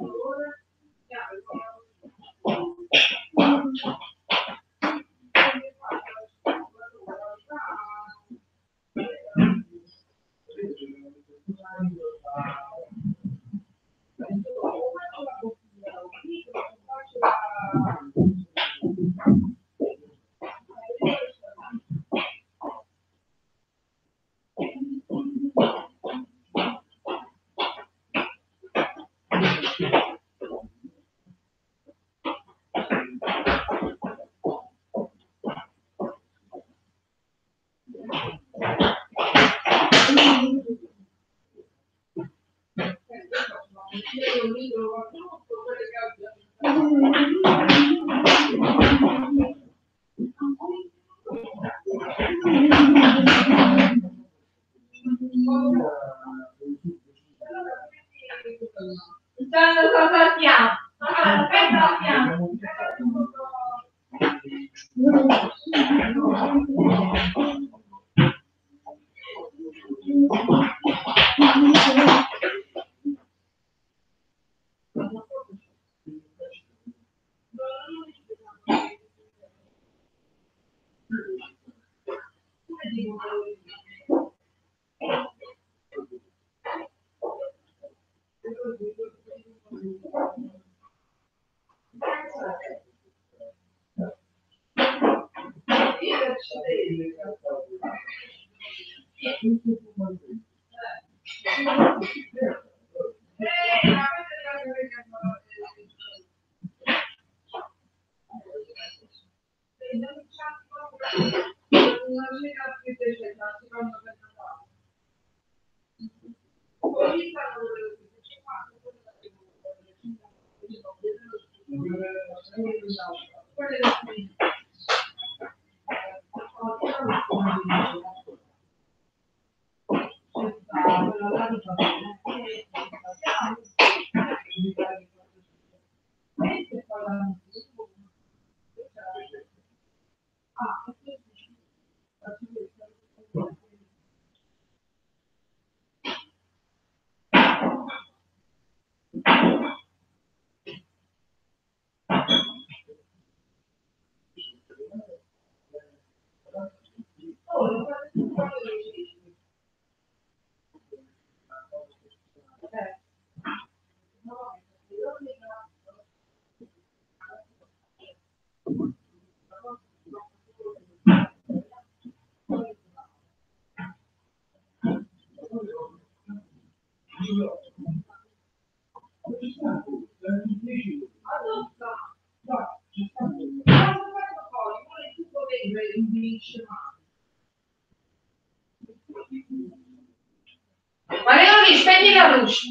Mario, spegni la luce.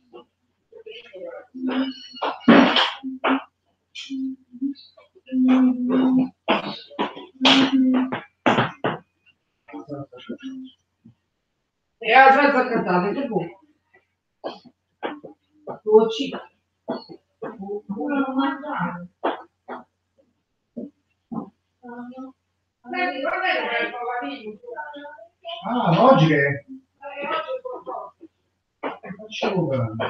E aspetta a cantare, che buono. Tu ci. Non mangiare. Senti, guarda che bel Ah, oggi che? Facciamo grande.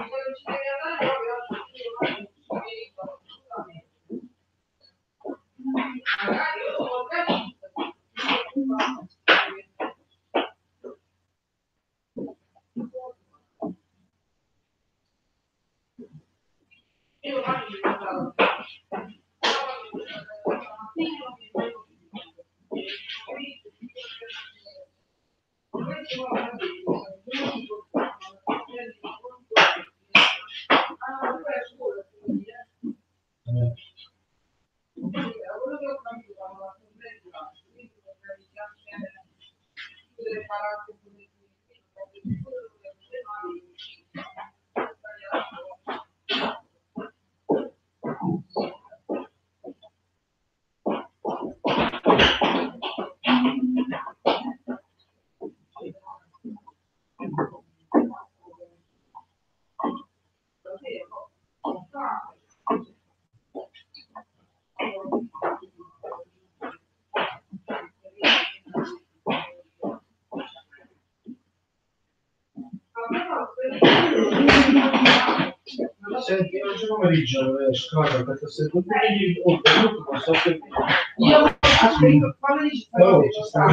Senti, oggi pomeriggio squadra perché se tu vedi oltretutto non so che io aspetta, quando dici ci sta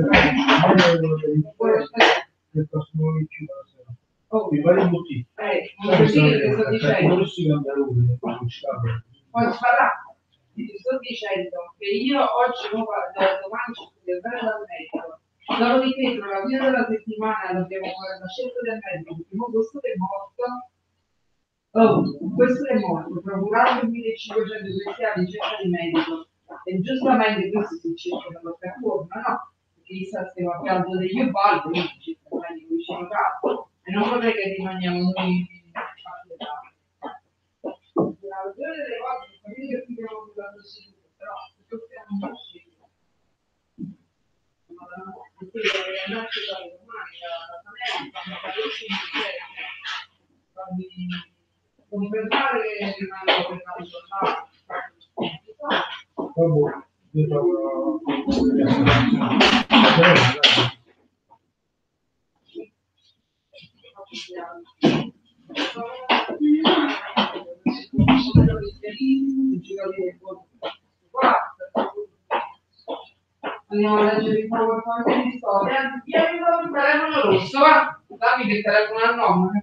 il prossimo weekend mi pare in boutique non sto dicendo non si cambia lui poi farà ti sto dicendo che io oggi domani ci devo andare dal medico dopodiché tra la fine della settimana dobbiamo fare la scelta del medico perché questo è morto. Oh, questo è morto, procurato 1500 cristiani cerca di medico e giustamente questi si cercano la piattaforma, no? Perché chissà stiamo a fianco degli uguali, quindi ci cerca il medico vicino a casa e non vorrei che rimaniamo noi a Andiamo a leggere il PowerPoint di storia. Vieni con il telefono rosso, va? Dammi che telefono al nonno.